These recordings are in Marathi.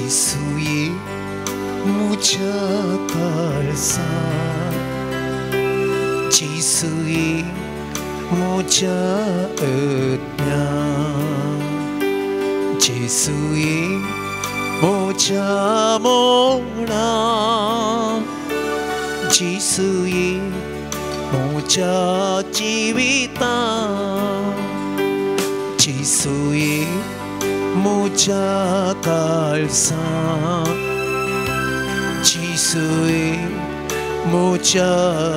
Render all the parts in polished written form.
जिसुये मुझा काळसा जिसुये मुझा अज्ञान जिसुये मुझा मोना जिसुये मुझा जीविता जिसुये मुझा काळसा जिसुये मुझा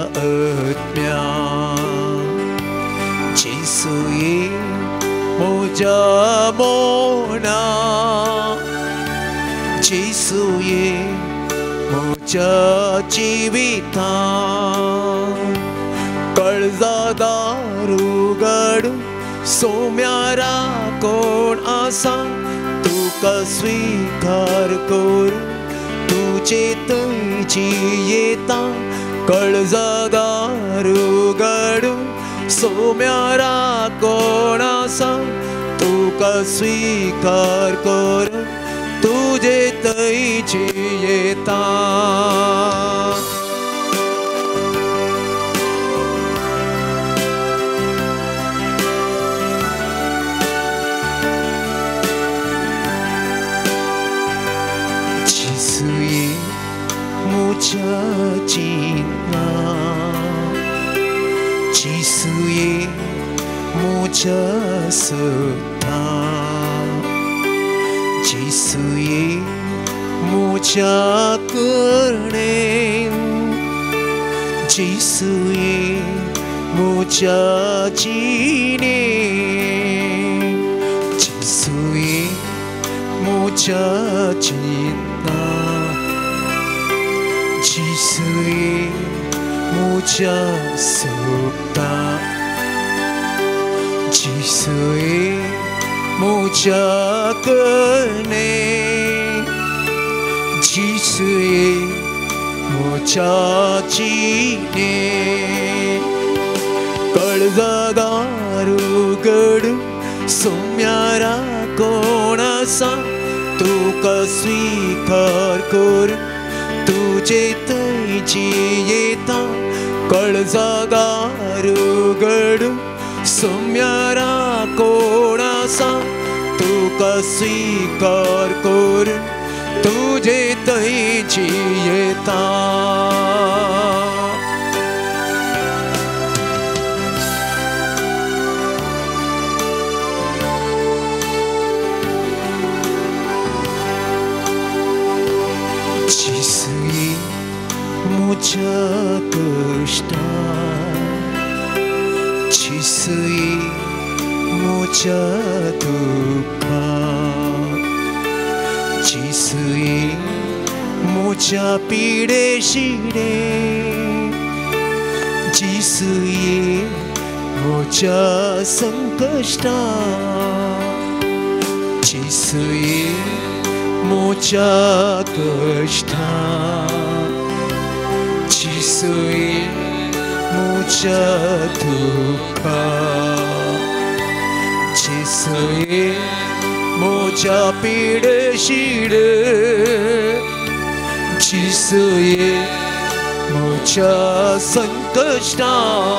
अज्ञान जिसुये मुझा मोना जिसुये मुझा जीविता कर्जदारुगडू सोम्यारा कोण आसा तुका स्वीकार करू तुझे थंयची येता कर्जदारुगडू सोम्यारा कोण आसा तुका स्वीकार करू तुझे थंयची येता जिसुये मुझा जीना जिसुये मुझा सत्ता जिसुये मुझा करणे जिसुये मुझा जीने जिसुये मुझा जीना जिसुये मुझा सत्ता जिसुये मुझा करणे जिसुये मुझा जीने कर्जदारुगडू सोम्यारा कोण आसा तुका स्वीकार करू तुझे थंयची येता कर्जदारुगडू सोम्यारा कोण आसा तुका स्वीकार करू तुझे थंयची येता जिसुये मुझा कष्टा जिसुये मुझा दुःखा जिसुये मुझा पीडे शिडे जिसुये मुझा संकष्टा जिसुये मुझा कष्टा जिसुये मुझा दुःखा जिसुये मुझा पीडे शिडे जिसुये मुझा संकष्टा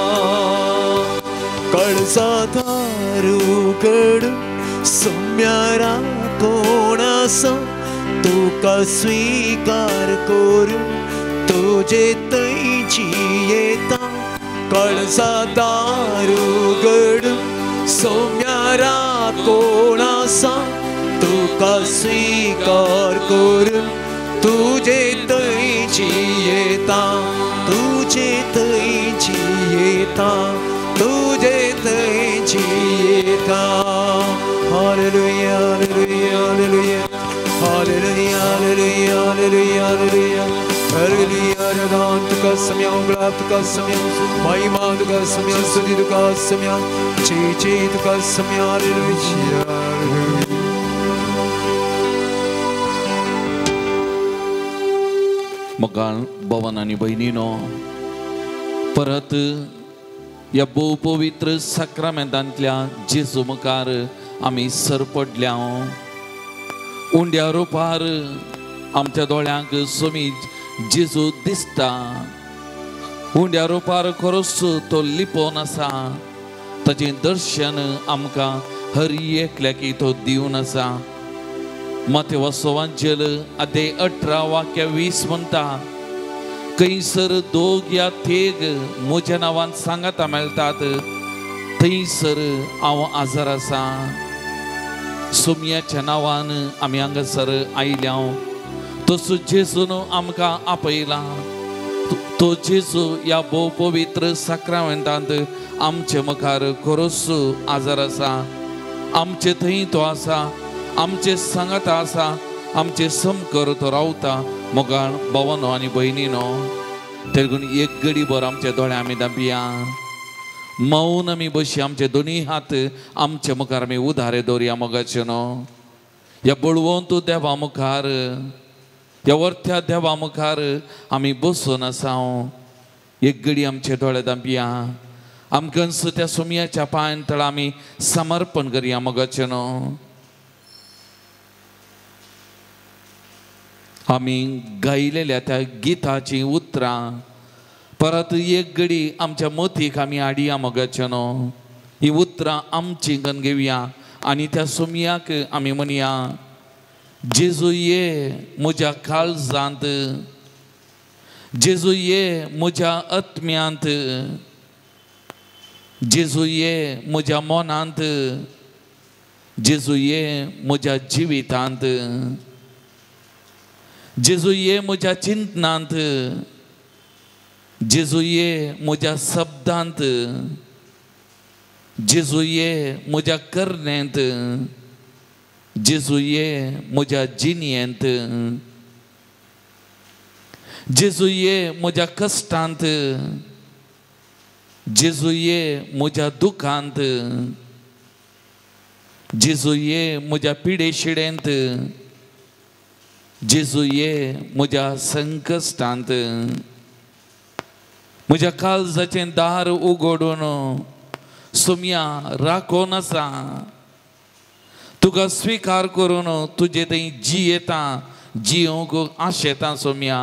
कर्जदारुगडू सोम्यारा कोण आसा तुका स्वीकार करू तुझे थंयची येता कर्जदारुगडू सोम्यारा कोण आसा तुका स्वीकार करू तुझे थंयची येता तुझे थंयची येता तुझे थंयची येता hallelujah hallelujah hallelujah hallelujah hallelujah hallelujah hallelujah आराधना तुका सम्या उगळा तुका सम्या महिमा तुका सम्या स्तुती तुका सम्या चे तुका सम्या हालेलुया मग भवन आणि बहिणीनो परत या बहुपवित्र साक्रामेंतांतल्या जेजू मुखार आमी सरपडल्या उंड्या रुपार आमच्या दोळ्यांक सोमी जेजू दिसता. उंड्या रुपार खरोच तो लिपोन आसा. ताचें दर्शन आमकां हर एकल्याक तो दिवन आसा. मत्तेवाचोवांचेर अध्याय 18 वाक्य 20 म्हणटा, खंयसर दोग या तेग म्हज्या नांवान सांगाता मेळटात थंयसर हांव आजार आसा. सोमयाच्या नांवान आमी हांगासर आयल्या. तसो जेजून आमकां आपयला. तो जेजू ह्या भोव पवित्र साक्रामेंतांत आमचे मुखार खरोच आजार आसा. आमचे थंय तो आसा. आमचे सांगाता आसा. आमचे समकर तो रावता. मोगाळ भावांनो आनी भयणीनो, तेगून एक घडी भर आमच्या दोळ्या आमी धांपिया. मौन आमी बशी आमचे दोनी हात आमच्या मुखार आमी उदारे दवरया. मोगाचे न्हू, ह्या बळवंत देवा मुखार, ह्या वर्त्या देवा मुखार आमी बसून आसा. एक घडी आमचे दोळे धांपिया. आमकां त्या सोमयाच्या पांयां तळा आमी समर्पण करया. मोगाचे न्हू, आमी गायलेल्या त्या गिताची उतरां परत एक घडी आमच्या मतीक आमी हाडया. मोगाचे न्हू, ही उतरां आमची गण घेवया आनी त्या सोमयाक आमी म्हणया, जेजू ये म्हज्या काळजांत, जेजू ये म्हज्या आत्म्यांत, जेजू ये म्हज्या मनांत, जेजू ये म्हज्या जिवितांत, जेजू ये म्हज्या चिंतनांत, जेजू ये म्हज्या शब्दांत, जेजू ये म्हज्या करण्यांत, जेजू ये म्हज्या जिणयेंत, जेजू ये म्हज्या कश्टांत, जेजू ये म्हज्या दुखांत, जेजू ये म्हज्या पिडेशिडेंत, जेजू ये म्हज्या संकश्टांत. म्हज्या काळजाचें दार उगडून सोमया राखोन आसा. तुका स्विकार करून तुजे थंय जियेता, जियोंक आशेता. सोमया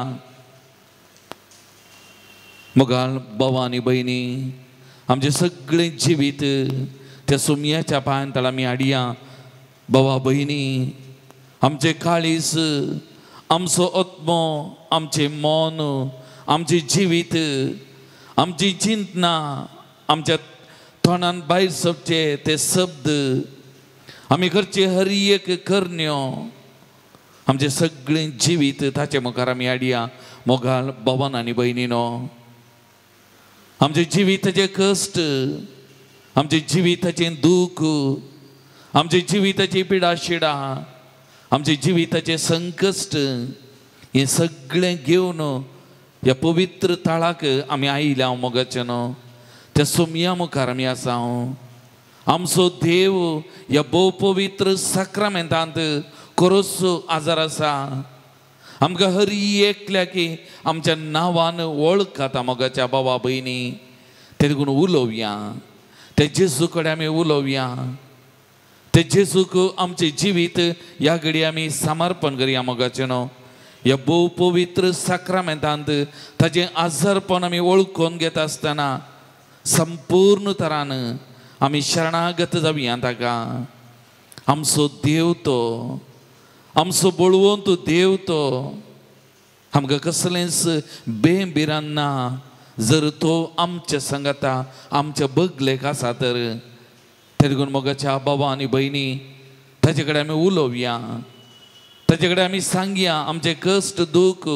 मोगाळ भावां आनी भयणी, आमचें सगळें जिवीत त्या सोमयाच्या पांयां तळा आमी हाडया. भावा भयणी, आमचें काळीज, आमचो आत्मो, आमचें मन, आमचें जिवीत, आमची चिंतना, आमच्या तोंडान भायर सरचे ते शब्द, आमी करचे हर एक करण्यो, आमचें सगळें जिवीत ताचे मुखार आमी हाडया. मोगाळ भावान आनी भयणीनो, आमचे जिविताचे कश्ट, आमचे जिविताचें दूख, आमचे जिविताची पिडाशिडा, आमचे जिविताचे संकश्ट, हे सगळें घेवन ह्या पवित्र तळाक आमी आयल्या. मोगाचे न्हू, त्या सोमया मुखार आमी आसा. आमचो देव ह्या भोव पवित्र साक्रामेंतांत खरोच आजार आसा. आमकां हर एकल्याक आमच्या नांवान वळखता. मोगाच्या भावा भयणी, ते देखून उलोवया. ते जेजू कडेन आमी उलोवया. ते जेजूक आमचे जिवीत ह्या घडी आमी समर्पण करया. मोगाचे न्हू, ह्या भोव पवित्र साक्रामेंतांत ताचें आजारपण आमी वळखून घेता आसतना संपूर्ण तरान आमी शरणागत जावया ताका. आमचो देव तो, आमचो बळवंत देव तो. आमकां कसलेंच बेबिरान ना. जर तो आमच्या संगता, आमच्या बगलेक आसा तर. ते देखून मोगाच्या भावा आनी भयणी, ताचे कडेन आमी उलोवया. ताचे कडेन आमी सांगया आमचे कश्ट दूख,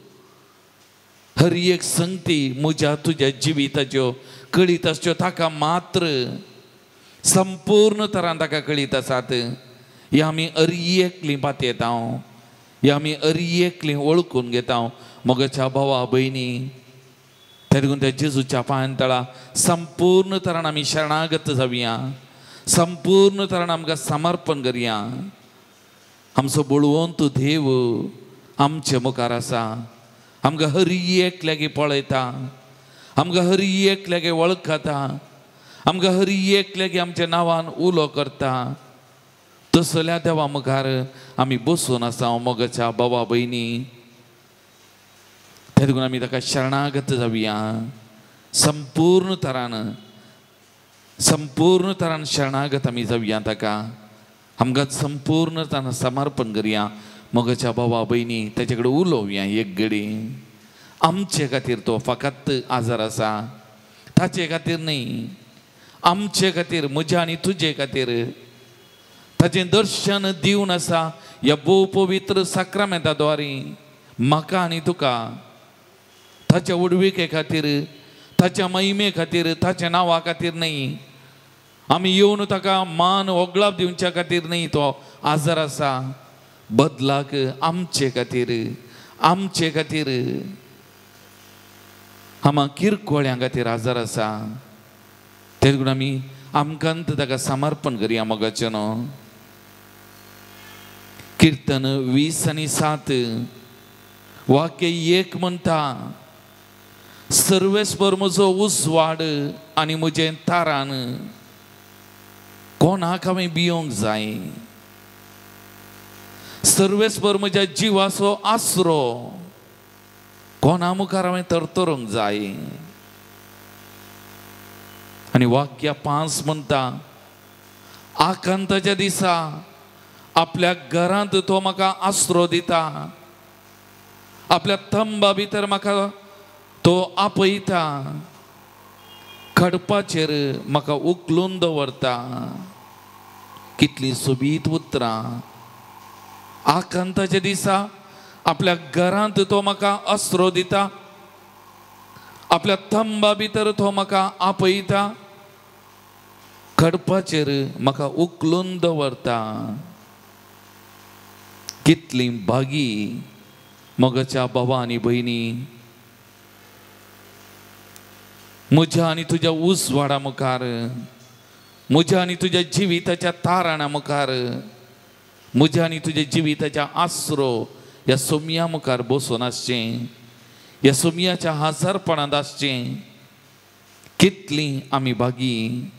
हर एक संगती म्हज्या तुज्या जिविताच्यो कळीत आसच्यो ताका मात्र संपूर्ण तरान ताका कळीत आसात. हे आमी हर एकलीं पातयेता. हे आमी हर एकलीं वळखून घेता. मोगाच्या भावा भयणी, ते देखून त्या जेजूच्या पांयां तळा संपूर्ण तरान आमी शरणागत जावया. संपूर्ण तरान आमकां समर्पण करया. आमचो बळवंत देव आमचे मुखार आसा. आमकां हर एकल्याक पळयता. आमकां हर एकल्याक वळखता. आमकां हर एकल्याक आमच्या नांवान उलो करता. तसल्या देवा मुखार आमी बसून आसा मोगाच्या भावा भयणी. त्या देखून आमी ताका शरणागत जावया. संपूर्ण तरान शरणागत आमी जावया ताका. आमकां संपूर्ण तरान समर्पण करया मोगाच्या भावा भयणी. ताचे कडेन उलोवया एक घडी. आमचे खातीर तो फकत आजार आसा, ताचे खातीर न्ही, आमचे खातीर, म्हज्या आनी तुजे खातीर ताचें दर्शन दिवन आसा ह्या भोव पवित्र साक्रामेंताद्वारे म्हाका आनी तुका. ताच्या उडविके खातीर, ताच्या महिमे खातीर, ताच्या नांवा खातीर न्ही, आमी येवन ताका मान ओगळाप दिवच्या खातीर न्ही तो आजार आसा. बदलाक आमचे खातीर, आमचे खातीर, आमा किरकोळ्यां खातीर आजार आसा. ते देखून आमी आमकांत ताका समर्पण करया मोगाचें न्हू. कीर्तन 20 आनी 7 वाक्य 1 म्हणटा, सर्वेस्पर म्हजो उसवाड आनी म्हजें तारान, कोणाक हांवें भियोंक जाय. सर्वेस्पर म्हज्या जिवाचो आसरो, कोणा मुखार हांवें तरतरोंक जाय. आनी वाक्य 5 म्हणटा, आकांताच्या दिसा आपल्या घरांत तो म्हाका आसरो दिता, आपल्या तंबा भितर म्हाका तो आपयता, खडपाचेर म्हाका उखलून दवरता. कितली सोबीत उतरां. आकांताच्या दिसा आपल्या घरांत तो म्हाका आसरो दिता, आपल्या तंबा भितर तो म्हाका आपयता, खडपाचेर म्हाका उखलून दवरता. कितली भागी मोगाच्या भावा आनी भयणी. म्हज्या आनी तुज्या उसवाडा मुखार, म्हज्या आनी तुज्या जिविताच्या तारणा मुखार, म्हज्या आनी तुज्या जिविताच्या आसरो ह्या सोमया मुखार बसून आसचें, ह्या सोमयाच्या हाजारपणांत आसचें. कितली आमी भागी.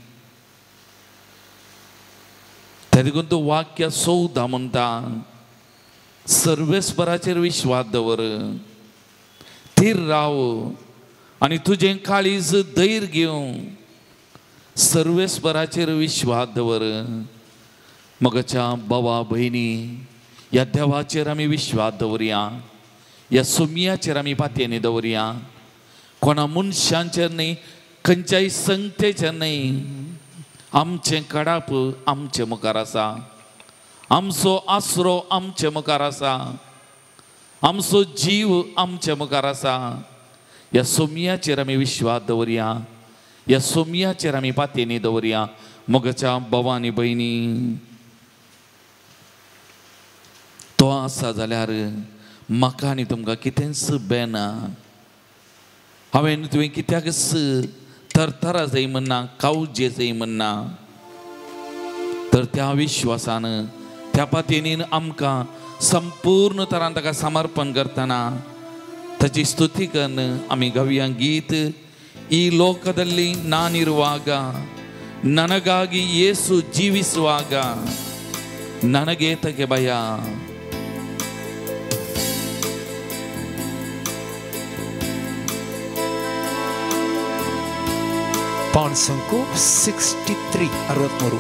त्या देखून तो वाक्य 14 म्हणटा, सर्वेस्पराचेर विश्वास दवर, थीर राव आनी तुजें काळीज धैर्य घेवं. सर्वेस्पराचेर विश्वास दवर. मोगाच्या भावा भयणी, ह्या देवाचेर आमी विश्वास दवरया. ह्या सोमयाचेर आमी पातयेनी दवरया. कोणा मनशांचेर न्ही, खंयच्याय संगतेचेर न्ही. आमचें कडाप आमचे मुखार आसा, आमचो आसरो आमचे मुखार आसा, आमचो जीव आमचे मुखार आसा. ह्या सोमयाचेर आमी विश्वास दवरया. ह्या सोमयाचेर आमी पातयेनी दवरया. मोगाच्या भावा आनी भयणी, तो आसा जाल्यार म्हाका आनी तुमकां कितेंच बेना. हांवें तुवें कित्याक तरतरा जाय म्हणना, कावजे जाय म्हणना. तर त्या विश्वासान, त्या पातयेनीन आमकां संपूर्ण तरान ताका समर्पण करतना ताची स्तुती करून आमी गावया गीत. ಈ ಲೋಕದಲ್ಲಿ ನಾನಿರುವಾಗ ನನಗಾಗಿ ಯೇಸು ಜೀವಿಸುವಾಗ ನನಗೇತಕ್ಕೆ ಭಯ. ಪಾನ್ಸಂಕು 63 63.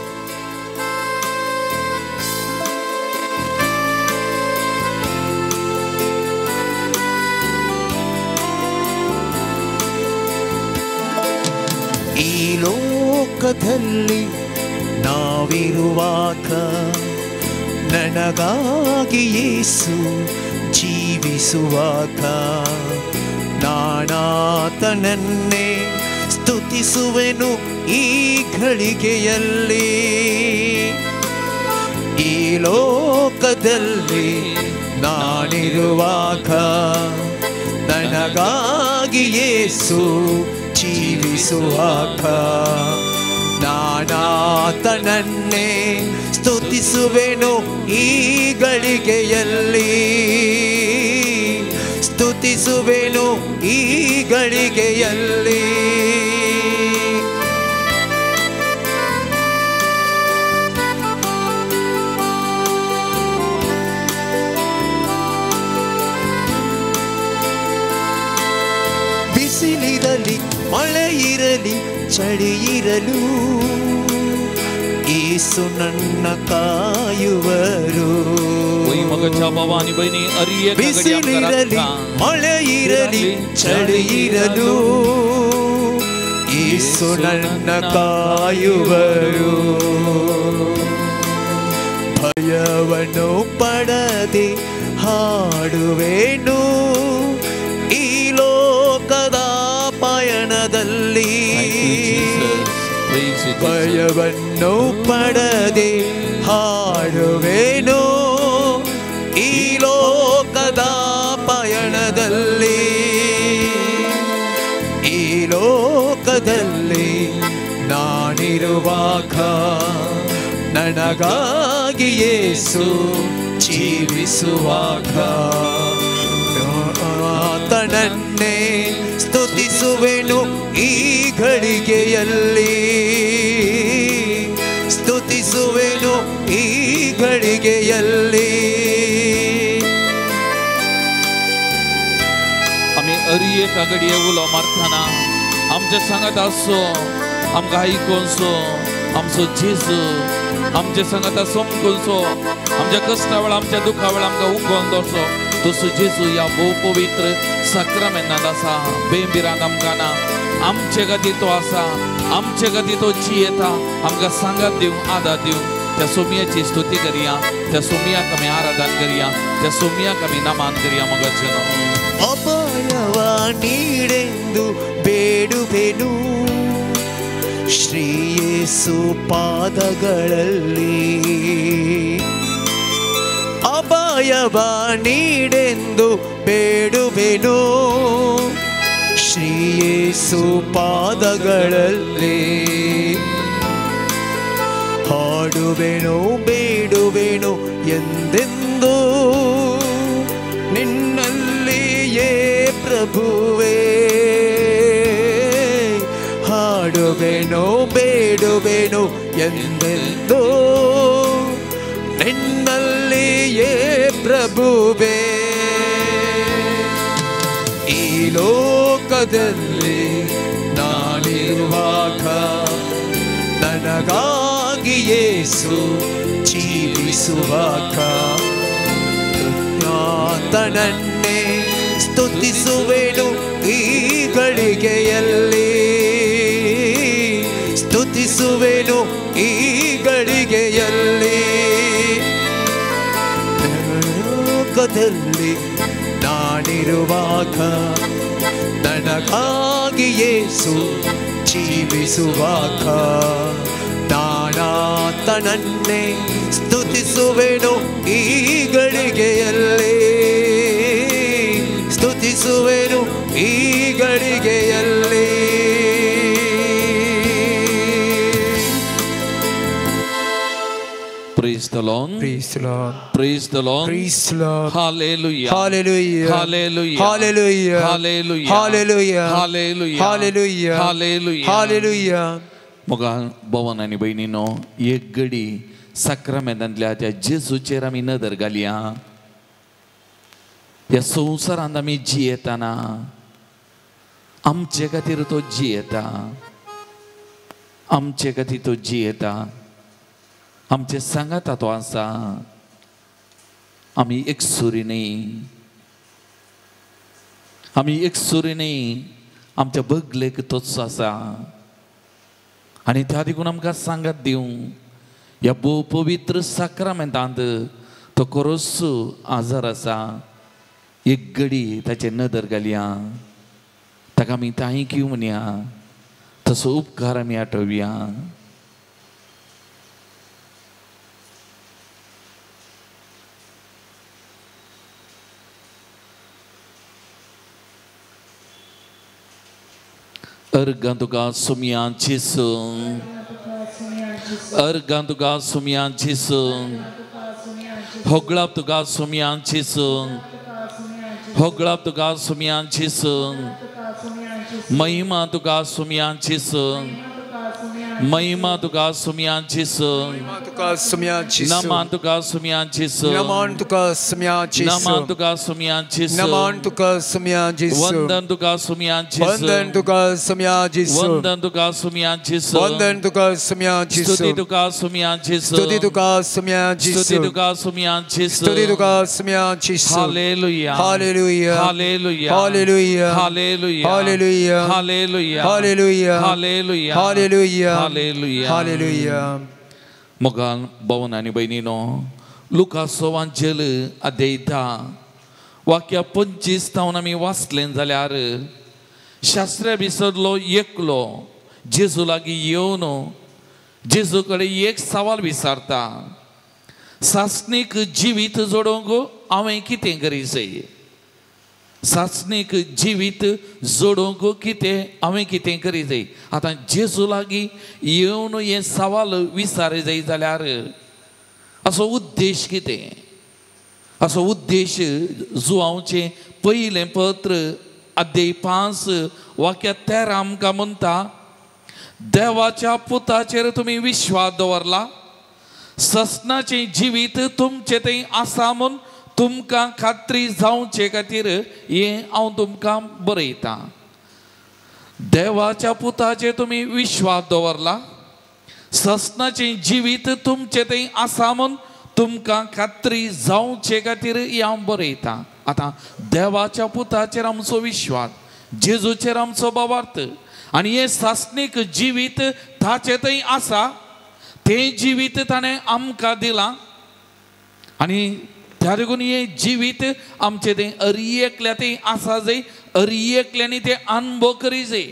ಈ ಲೋಕದಲ್ಲಿ ನಾವಿರುವಾಗ ನನಗಾಗಿ ಯೇಸು ಜೀವಿಸುವಾಗ ನಾನಾತನನ್ನೇ ಸ್ತುತಿಸುವೆನು ಈ ಘಳಿಗೆಯಲ್ಲಿ. ಈ ಲೋಕದಲ್ಲಿ ನಾನಿರುವಾಗ ನನಗಾಗಿ ಯೇಸು ಜೀವಿಸುವಾಗ ನಾನಾತನನ್ನೇ ಸ್ತುತಿಸುವೆನು ಈ ಗಳಿಗೆಯಲ್ಲಿ. ಸ್ತುತಿಸುವೆನು ಈ ಗಳಿಗೆಯಲ್ಲಿ. ಇರಲಿ ಚಳಿ ಇರಲು ಯೇಸು ನನ್ನ ಕಾಯುವರು. ಭವಾನಿ ಬೈನಿ ಬಿಸಿಲಿರಲಿ ಮಳೆ ಇರಲಿ ಚಳಿ ಇರಲು ಯೇಸು ನನ್ನ ಕಾಯುವರು. ಭಯವನ್ನು ಪಡದೆ ಹಾಡುವೆನು ಈ ಲೋಕದ ಪಯಣದಲ್ಲಿ. ಭಯವನ್ನು ಪಡದೆ ಹಾಡುವೆನು ಈ ಲೋಕದ ಪಯಣದಲ್ಲಿ. ಈ ಲೋಕದಲ್ಲಿ ನಾನಿರುವಾಗ ನನಗಾಗಿ ಯೇಸು ಜೀವಿಸುವಾಗ ಆತನನ್ನೇ ಸ್ತುತಿಸುವೆನು ಈ ಘಳಿಗೆಯಲ್ಲಿ. ಸ್ತುತಿಸುವೆನು ಈ ಘಳಿಗೆಯಲ್ಲಿ. आम्ही एका घडये उलो मारतना आमच्या सांगत असो आमकां आयकोनसो आमचो जेजू आमच्या सांगत समकोनसो आमच्या कष्टा वेळा आमच्या दुखा वेळा आमकां उखोवन दवरचो. तसो जेजू ह्या भोव पवित्र साक्रामेंतांत आसा. बेंबिरांत आमकां ना. आमचे खातीर तो आसा. आमचे खातीर तो जियेता. आमकां सांगात दिवं आदार दिवं. त्या सोमयाची स्तुती करुया. त्या सोमयाक आमी आराधन करुया. त्या सोमयाक आमी नमन करुया. मगाचे ಅಭಯವ ನೀಡೆಂದು ಬೇಡುವೆನು ಶ್ರೀ ಯೇಸು ಪಾದಗಳಲ್ಲಿ. ಅಭಯವ ನೀಡೆಂದು ಬೇಡುವೆನು ಶ್ರೀ ಯೇಸು ಪಾದಗಳಲ್ಲಿ. ಹಾಡುವೆನು ಬೇಡುವೆನು ಎಂದೆಂದು ನಿನ್ನಲ್ಲಿಯೇ ಪ್ರಭುವೇ. ಹಾಡುವೆನು ಬೇಡುವೆನು ಎಂದೆಂದು ನಿನ್ನಲ್ಲಿಯೇ ಪ್ರಭುವೇ. ಈ ಲೋಕದಲ್ಲಿ ನಾನಿರುವಾಗ ನನಗಾಗಿ ಯೇಸು ಜೀವಿಸುವಾಗ ಆತನನ್ನೇ ಸ್ತುತಿಸುವೆನು ಈ ಗಳಿಗೆಯಲ್ಲಿ. ಸ್ತುತಿಸುವೆನು ಈ ಗಳಿಗೆಯಲ್ಲಿ. ಲೋಕದಲ್ಲಿ ನಾನಿರುವಾಗ ನನಗಾಗಿ ಯೇಸು ಜೀವಿಸುವಾಗ ನಾನಾತನನ್ನೇ ಸ್ತುತಿಸುವೆನು ಈ ಗಳಿಗೆಯಲ್ಲಿ. ಸ್ತುತಿಸುವೆನು ಈ ಗಳಿಗೆಯಲ್ಲಿ. Praise the Lord. Praise the Lord. Praise the Lord. Praise the Lord. Hallelujah. Hallelujah. Hallelujah. Hallelujah. Hallelujah. Hallelujah. Hallelujah. Hallelujah. Hallelujah. Hallelujah. मग भवन आणि बहिणीनो एक घडी साक्रामेंतांतल्या त्या जेजूचेर आमी नदर घालया. ह्या संवसारांत आमी जियेताना आमचे खातीर तो जियेता. आमचे खातीर तो जियेता. आमचे सांगाता तो आसा. आमी एकसुरीनी आमच्या बगलेक तोच आसा. आणि त्या देखून आमकां सांगात दिवं ह्या भोव पवित्र साक्रामेंतांत तो खरोच आजार आसा. एक घडी ताचे नदर घालया. ताका आमी थँक्यू म्हणया. तसो उपकार आमी आठवया. अर्गां तुका सुमयां जेजू. अर्गां तुका सुमयां जेजू. होगळाप तुका सुमयां जेजू. होगळाप तुका सुमयां जेजू. महिमा तुका सुमयां जेजू. महिमा तुका सुमयांचीस Namahan tuka sumyanchis. नमान तुका सुमयांचीस Namahan tuka sumyanchis. नमान तुका सुमयांचीस Namahan tuka sumyanchis. वंदन तुका सुमयांचीस Vandan tuka sumyanchis. वंदन तुका सुमयांचीस Vandan tuka sumyanchis. स्तुति तुका सुमयांचीस Stuti tuka sumyanchis. स्तुति तुका सुमयांचीस Stuti tuka sumyanchis. Hallelujah Hallelujah. Hallelujah Hallelujah. Hallelujah Hallelujah. Hallelujah Hallelujah. Hallelujah Hallelujah. Hallelujah Hallelujah. मोगाल भावन आनी भयणीनो लुकासो वांचेल अध्याय 10 वाक्य 25 तावन आमी वाचलें जाल्यार शास्त्रा भितरलो एकलो जेजू लागीं येवन जेजू कडेन एक सवाल विचारता सासणीक जिवीत जोडूंक हांवें कितें करीचें सासणीक जिवीत जोडूंक हांवें कितें करीचें आतां जेजू लागीं येवन हे सवाल विचारले जाय जाल्यार असो उद्देश कितें असो उद्देश जुआंवचें पयलें पत्र अध्याय 5 वाक्य 13 आमकां म्हणटा देवाच्या पुताचेर तुमी विश्वास दवरला ससनाचें जिवीत तुमचें थंय आसा म्हूण तुमकां खात्री जावचे खातीर हें हांव तुमकां बरयतां देवाच्या पुताचेर तुमी विश्वास दवरला ससनाचें जिवीत तुमचें थंय आसा म्हूण तुमकां खात्री जावचे खातीर हें हांव बरयतां आतां देवाच्या पुताचेर आमचो विश्वास जेजूचेर आमचो भावार्थ आनी हें सासणीक जिवीत ताचे थंय आसा तें जिवीत ताणें आमकां दिलां आनी त्या देखून हें जिवीत आमचें तें अरियेकल्या तें आसा जंय अरियेकल्यांनी तें अनुभव करी जाय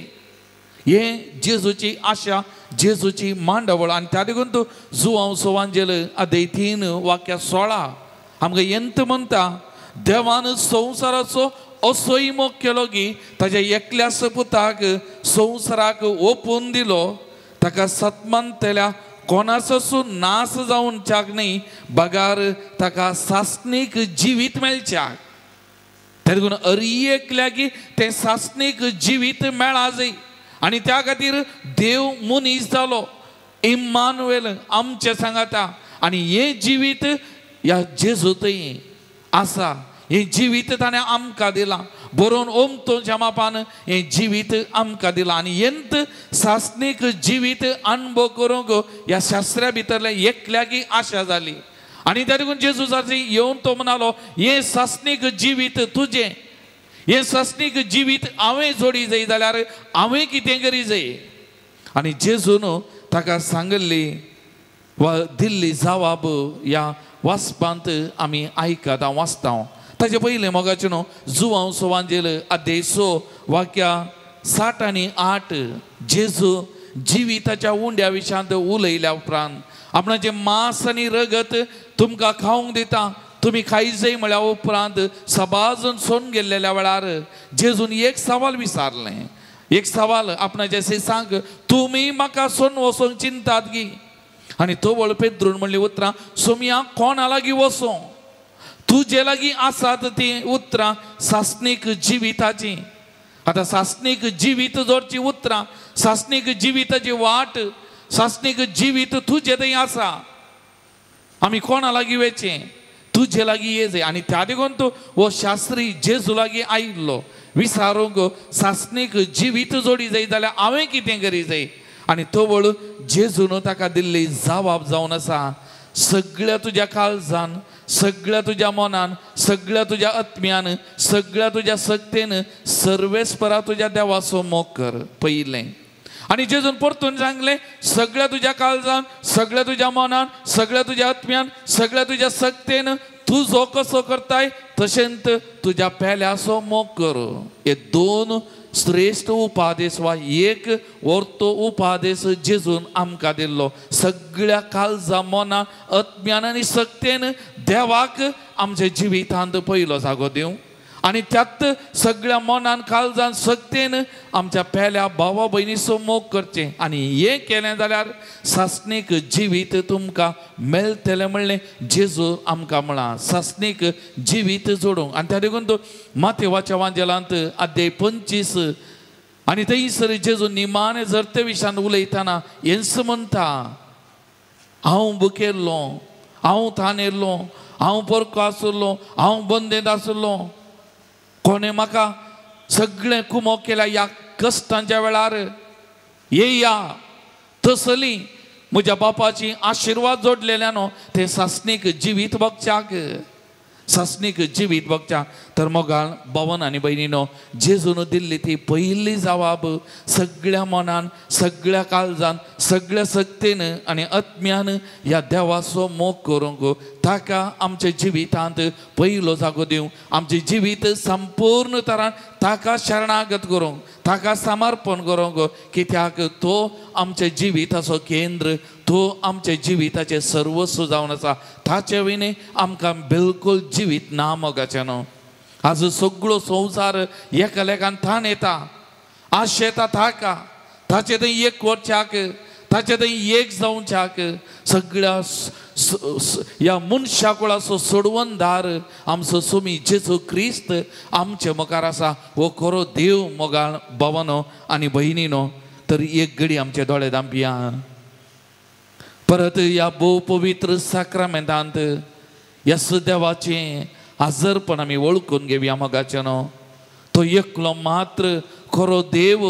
हें जेजूची आशा जेजूची मांडवळ आनी त्या देखून तूं जुआंव सोवांजेल अध्याय 3 वाक्य 16 आमकां येंत म्हणटा देवान संवसाराचो असोय मोग केलो की ताच्या एकल्याच पुताक संवसाराक ओपून दिलो ताका सत्मंतल्या कोणाचो नाश जावच्याक न्ही बगार ताका सासणीक जिवीत मेळच्याक त्या देखून अरियेकल्या की तें सासणीक जिवीत मेळा जाय आनी त्या खातीर देव मनीस जालो इम्मानुएल आमचे सांगाता आनी हें जिवीत ह्या जेजू थंय आसा हें जिवीत ताणें आमकां दिलां बरोवन ओमतोच्या मापान हें जिवीत आमकां दिलां आनी येंत सासणीक जिवीत अनुभव करूंक ह्या शास्त्रा भितरल्या एकल्याकी आशा जाली आनी त्या देखून जेजू येवन तो म्हणालो हें सासणीक जिवीत तुजें हें सासणीक जिवीत हांवें जोडी जाय जाल्यार हांवें कितें करी जाय आनी जेजून ताका सांगल्ली वा दिल्ली जबाब ह्या वाचपांत आमी आयकात हांव वाचता ताचे पयलें मोगाचें न्हू जुआंव सोवांजेल अध्याय 6 वाक्या 7 आनी 8 जेजू जिविताच्या उंड्या विशयांत उलयल्या उपरांत आपणाचें मांस आनी रगत तुमकां खावंक दिता तुमी खायत जाय म्हळ्या उपरांत सबाजून सोन गेल्लेल्या वेळार जेजून एक सवाल विचारलें एक सवाल आपणाच्या सेसांक तुमी म्हाका सोन वचोंक चिंतात गी आनी तो वळ पेद्रून म्हणली उतरां सोमया कोणा लागीं वचों तुजे लागीं आसात ती उतरां सासणीक जिविताची आतां सासणीक जिवीत जोडची उतरां सासणीक जिविताची वाट सासणीक जिवीत तुजे थंय आसा आमी कोणा लागीं वेचें तुजे लागीं ये जाय आनी त्या देखून तूं हो शास्त्री जेजू लागीं आयिल्लो विचारूंक सासणीक जिवीत जोडी जाय जाल्यार हांवें कितें करी जाय आनी तो वळ जेजून ताका दिल्ली जबाब जावन आसा सगळ्या तुज्या काळजान सगळ्या तुज्या मनान सगळ्या तुज्या आत्म्यान सगळ्या तुज्या सक्तेन सर्वेस्परा तुज्या देवाचो मोग कर पयलें आनी जेजून परतून सांगलें सगळ्या तुज्या काळजान सगळ्या तुज्या मनान सगळ्या तुज्या आत्म्यान सगळ्या तुज्या सक्तेन तूं जो कसो करताय तशेंत तुज्या पेल्याचो मोग कर हे दोन श्रेष्ठ उपादेश वा एक वर्तो उपादेश जेजून आमकां दिल्लो सगळ्या काळजा मना आत्म्यान आनी सक्तेन देवाक आमच्या जिवितांत पयलो जागो दिवं आनी त्यात सगळ्या मनान काळजान सक्तेन आमच्या पेल्या भावा भयणीचो मोग करचें आनी हें केलें जाल्यार सासणीक जिवीत तुमकां मेळटलें म्हणलें जेजू आमकां म्हळां सासणीक जिवीत जोडूंक आनी त्या देखून तो माथेवाच्या वांजेलांत अध्याय 25 आनी थंयसर जेजू निमाणे जरते विशयान उलयतना हेंच म्हणटा, हांव बुकेल्लो, हांव थानेल्लो, हांव परको आसुल्लो, हांव बंदेंत आसुल्लो, कोणें म्हाका सगळें कुमोग केल्या ह्या कश्टांच्या वेळार येया तसली म्हज्या बापाची आशिर्वाद जोडलेल्यान ते सासणीक जिवीत बगच्याक, सासणीक जिवीत बगच्या. तर मोगाळ भावन आनी भयणीनो, जेजून दिल्ली ती पयली जबाब सगळ्या मनान, सगळ्या काळजान, सगळ्या सक्तीन आनी आत्म्यान ह्या देवाचो मोग करूंक, ताका आमच्या जिवितांत पयलो जागो दिवंक, आमचें जिवीत संपूर्ण तरान ताका शरणागत करूंक, ताका समर्पण करूंक, कित्याक तो आमच्या जिविताचो केंद्र, तो आमच्या जिविताचें सर्वस्व जावन आसा. ताचे विणे आमकां बिलकुल जिवीत ना मोगाचें न्हू. आज सगळो संवसार एका लेखान थान येता, आश येता ताका, ताचे थंय एक करच्याक, ताचे थंय एक जावच्याक. सगळ्या ह्या मनशा कुळाचो सोडवणदार आमचो स्वामी जेजू क्रिस्त आमचे मुखार आसा. हो खरो देव मोगाळ भावानो आनी भयणीनो. तर एक घडी आमचे दोळे धांपया, परत ह्या भोव पवित्र साक्रामेंतांत ह्या देवाचें आजरपण आमी वळखून घेवया मोगाचें न्हू. तो एकलो मात्र खरो देव,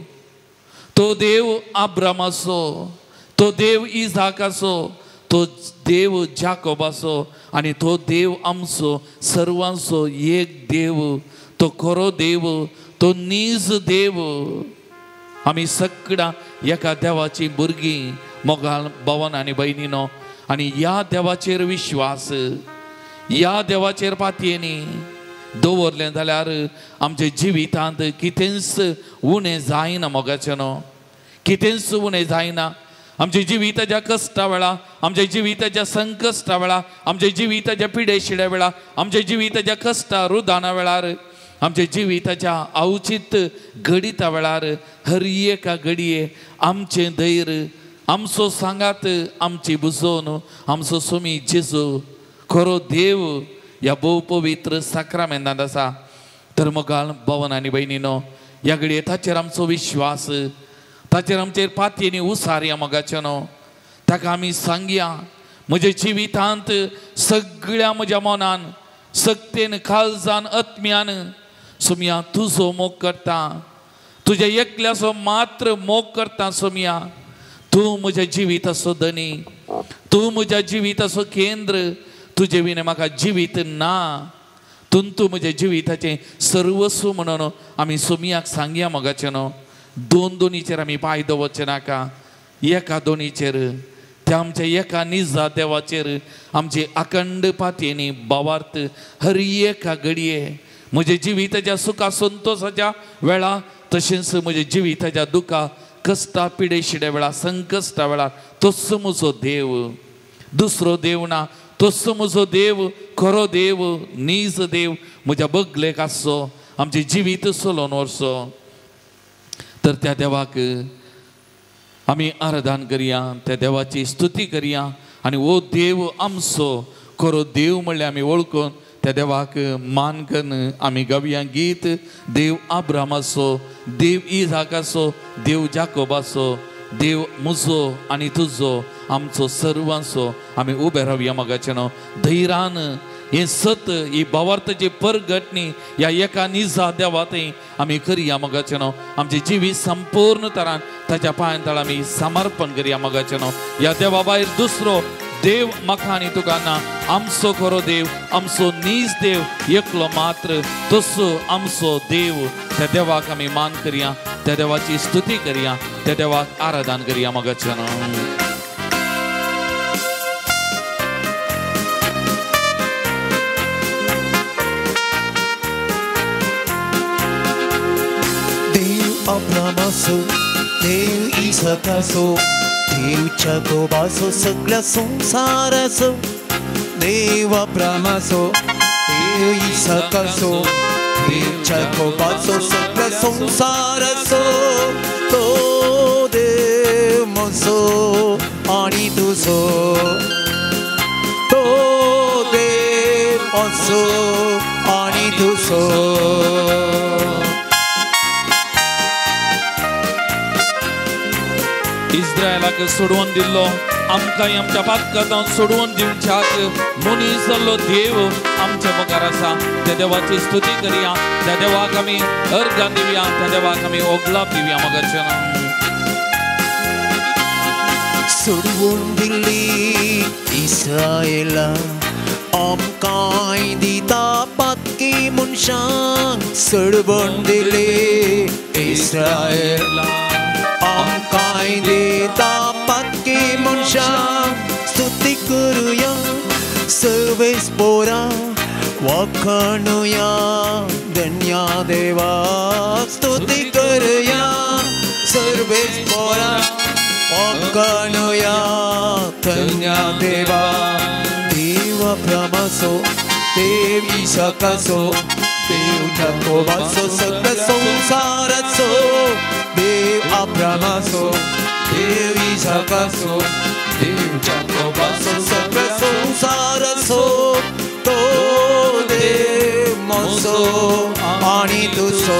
तो देव आब्रामाचो, तो देव इजाकाचो, तो देव जाकोबाचो आनी तो देव आमचो सर्वांचो एक देव. तो खरो देव, तो नीज देव. आमी सगळ्या एका देवाची भुरगीं मोगाळ भावन आनी भयणीनो. आनी ह्या देवाचेर विश्वास, ह्या देवाचेर पातयेनी दवरलें जाल्यार आमच्या जिवितांत कितेंच उणें जायना मोगाचें न्हू. कितेंच उणें जायना. आमच्या जिविताच्या कश्टा वेळा, आमच्या जिविताच्या संकश्टा वेळा, आमच्या जिविताच्या पिडेशिड्या वेळा, आमच्या जिविताच्या कश्टा रुदाना वेळार, आमच्या जिविताच्या अवचित घडिता वेळार हर एका घडये आमचें धैर्य, आमचो सांगात, आमची बुजोवन आमचो स्वामी जेजू खरो देव ह्या भोव पवित्र साक्रामेंतांत आसा. तर मोगाळ भावन आनी भयणीनो, ह्या घडये ताचेर आमचो विश्वास, ताचेर आमचेर पातयेनी उसारया मोगाचें न्हू. ताका आमी सांगया, म्हज्या जिवितांत सगळ्या म्हज्या मनान, सक्तेन, काळजान, आत्म्यान सोम्या तुजो मोग करता, तुज्या एकल्याचो मात्र मोग करता. सोम्या तूं म्हज्या जिविताचो धनी, तूं म्हज्या जिविताचो केंद्र. तुजे विणे म्हाका जिवीत ना. तूं म्हज्या जिविताचें सर्वस्व म्हणून आमी सोमयाक सांगया मोगाचें न्हू. दोन दोनीचेर आमी पांय दवरचे नाका, एका दोनीचेर, त्या आमच्या एका निजा देवाचेर आमची अखंड पातयेनी भावार्थ हर एका घडये. म्हज्या जिविताच्या सुखा संतोषाच्या वेळा, तशेंच म्हज्या जिविताच्या दुखा, कश्टा, पिडेशिड्या वेळा, संकश्टा वेळा तोच म्हजो देव, दुसरो देव ना. तोच म्हजो देव, खरो देव, नीज देव म्हज्या बगलेक आसचो, आमचें जिवीत चलोवन व्हरचो. तर त्या देवाक आमी आराधन करया, त्या देवाची स्तुती करया. आनी हो देव आमचो खरो देव म्हणल्यार आमी वळखून त्या देवाक मान करून आमी गावया गीत. देव आब्रामाचो, देव इजाकाचो, देव जाकोबाचो, देव म्हजो आनी तुजो, आमचो सर्वांचो आमी उबे रावया मोगाचें न्हू. धैर्यान हे सत, ही भावार्थाची परगटणी ह्या एका निजा देवातय आमी करया मोगाचें न्हू. आमचें जिवीत संपूर्ण तरान ताच्या पांयां आमी समर्पण करया मोगाचें न्हू. ह्या देवा भायर दुसरो देव म्हाका आनी तुका ना. आमचो खरो देव, आमचो नीज देव एकलो मात्र, तसो आमचो देव. त्या देवाक आमी मान करया, त्या देवाची स्तुती करया, त्या देवाक आराधन करया मोगाचें न्हू. अब्रामाचो, देव इसाकाचो, देव जाकोबाचो, सगळ्या संसाराचो. देव अब्रामाचो, देव इसाकाचो, देव जाकोबाचो, सगळ्या संसाराचो. तो देव म्हजो आनी तुजो, तो देव म्हजो आनी तुजो. पातकाक सोडवून दिल्लो आमकांय आमच्या पातकांत सोडवून दिवच्याक मनीस जाल्लो देव आमच्या मुखार आसा. त्या देवाची स्तुती करया, त्या देवाक आमी अर्घ्य दिवया, त्या देवाक आमी ओगलाप दिवया. मोगाचें नांव सोडवून दिल्ली इस्रायेला आमकांय दिता पातकी मनशांक. सोडवून दिल्ली इस्रायेला आमकांय दिता पातकी मनशांक. स्तुती करूया सर्वेस पोरा वखणुया धन्या देवा. स्तुती करूया सर्वेस पोरा वखणुया धन्या देवा. देव अब्रामाचो देव इसाकाचो देव याकोबाचो सगळ्या संसाराचो. देव अब्रामाचो देव इसाकाचो देव याकोबाचो सगळ्या संसाराचो. तो देव म्हजो आनी तुजो.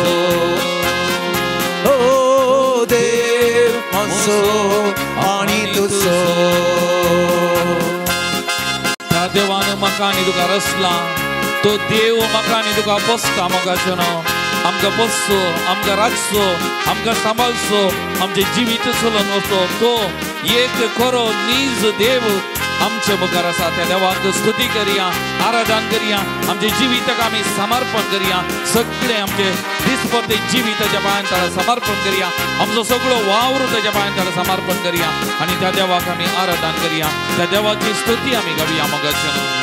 ओ देव म्हजो आनी तुजो. त्या देवान म्हाका आनी तुका रचला. तो देव म्हाका आनी तुका पोसता. मोगाचें नांव आमकां पोसचो, आमकां राखचो, आमकां सांबाळचो, आमचें जिवीत चलोवन वचो. तो एक खरो नीज देव आमच्या मुखार आसा. त्या देवाक स्तुती करया, आराधन करया, आमचे जिवीताक आमी समर्पण करया. सगळे आमचे दिसपते जिवीत ताच्या पांयान ताका समर्पण करया. आमचो सगळो वावर ताच्या पांयान ताका समर्पण करया आनी त्या देवाक आमी आराधन करया. त्या देवाची स्तुती आमी गावया. मोगाचें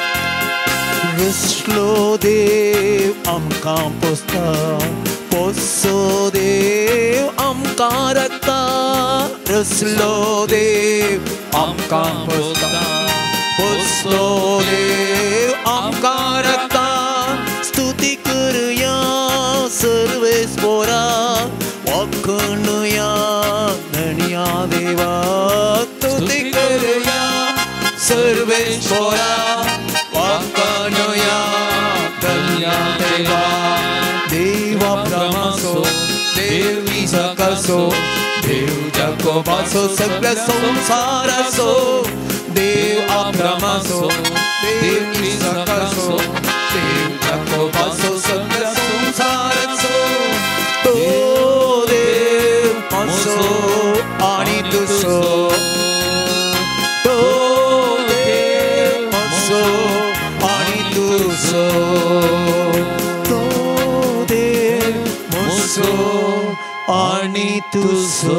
रचलो देव आमकां पोसता. पोसो देव आमकां राखता. रचलो देव आमकां पोसता. पोसलो देव आमकां राखता. स्तुती करूया सर्वेस पोरा वखणुया धन्या देवा. स्तुती करूया सर्वेस पोरा वखणुया धन्या देवा. देव अब्रामाचो देव इसाकाचो देव याकोबाचो सगळ्या संसाराचो. देव अब्रामाचो देव इसाकाचो देव याकोबाचो सगळ्या संसाराचो. तो देव म्हजो आनी तुजो. तो देव म्हजो आनी तुजो. तो देव म्हजो आनी तुजो.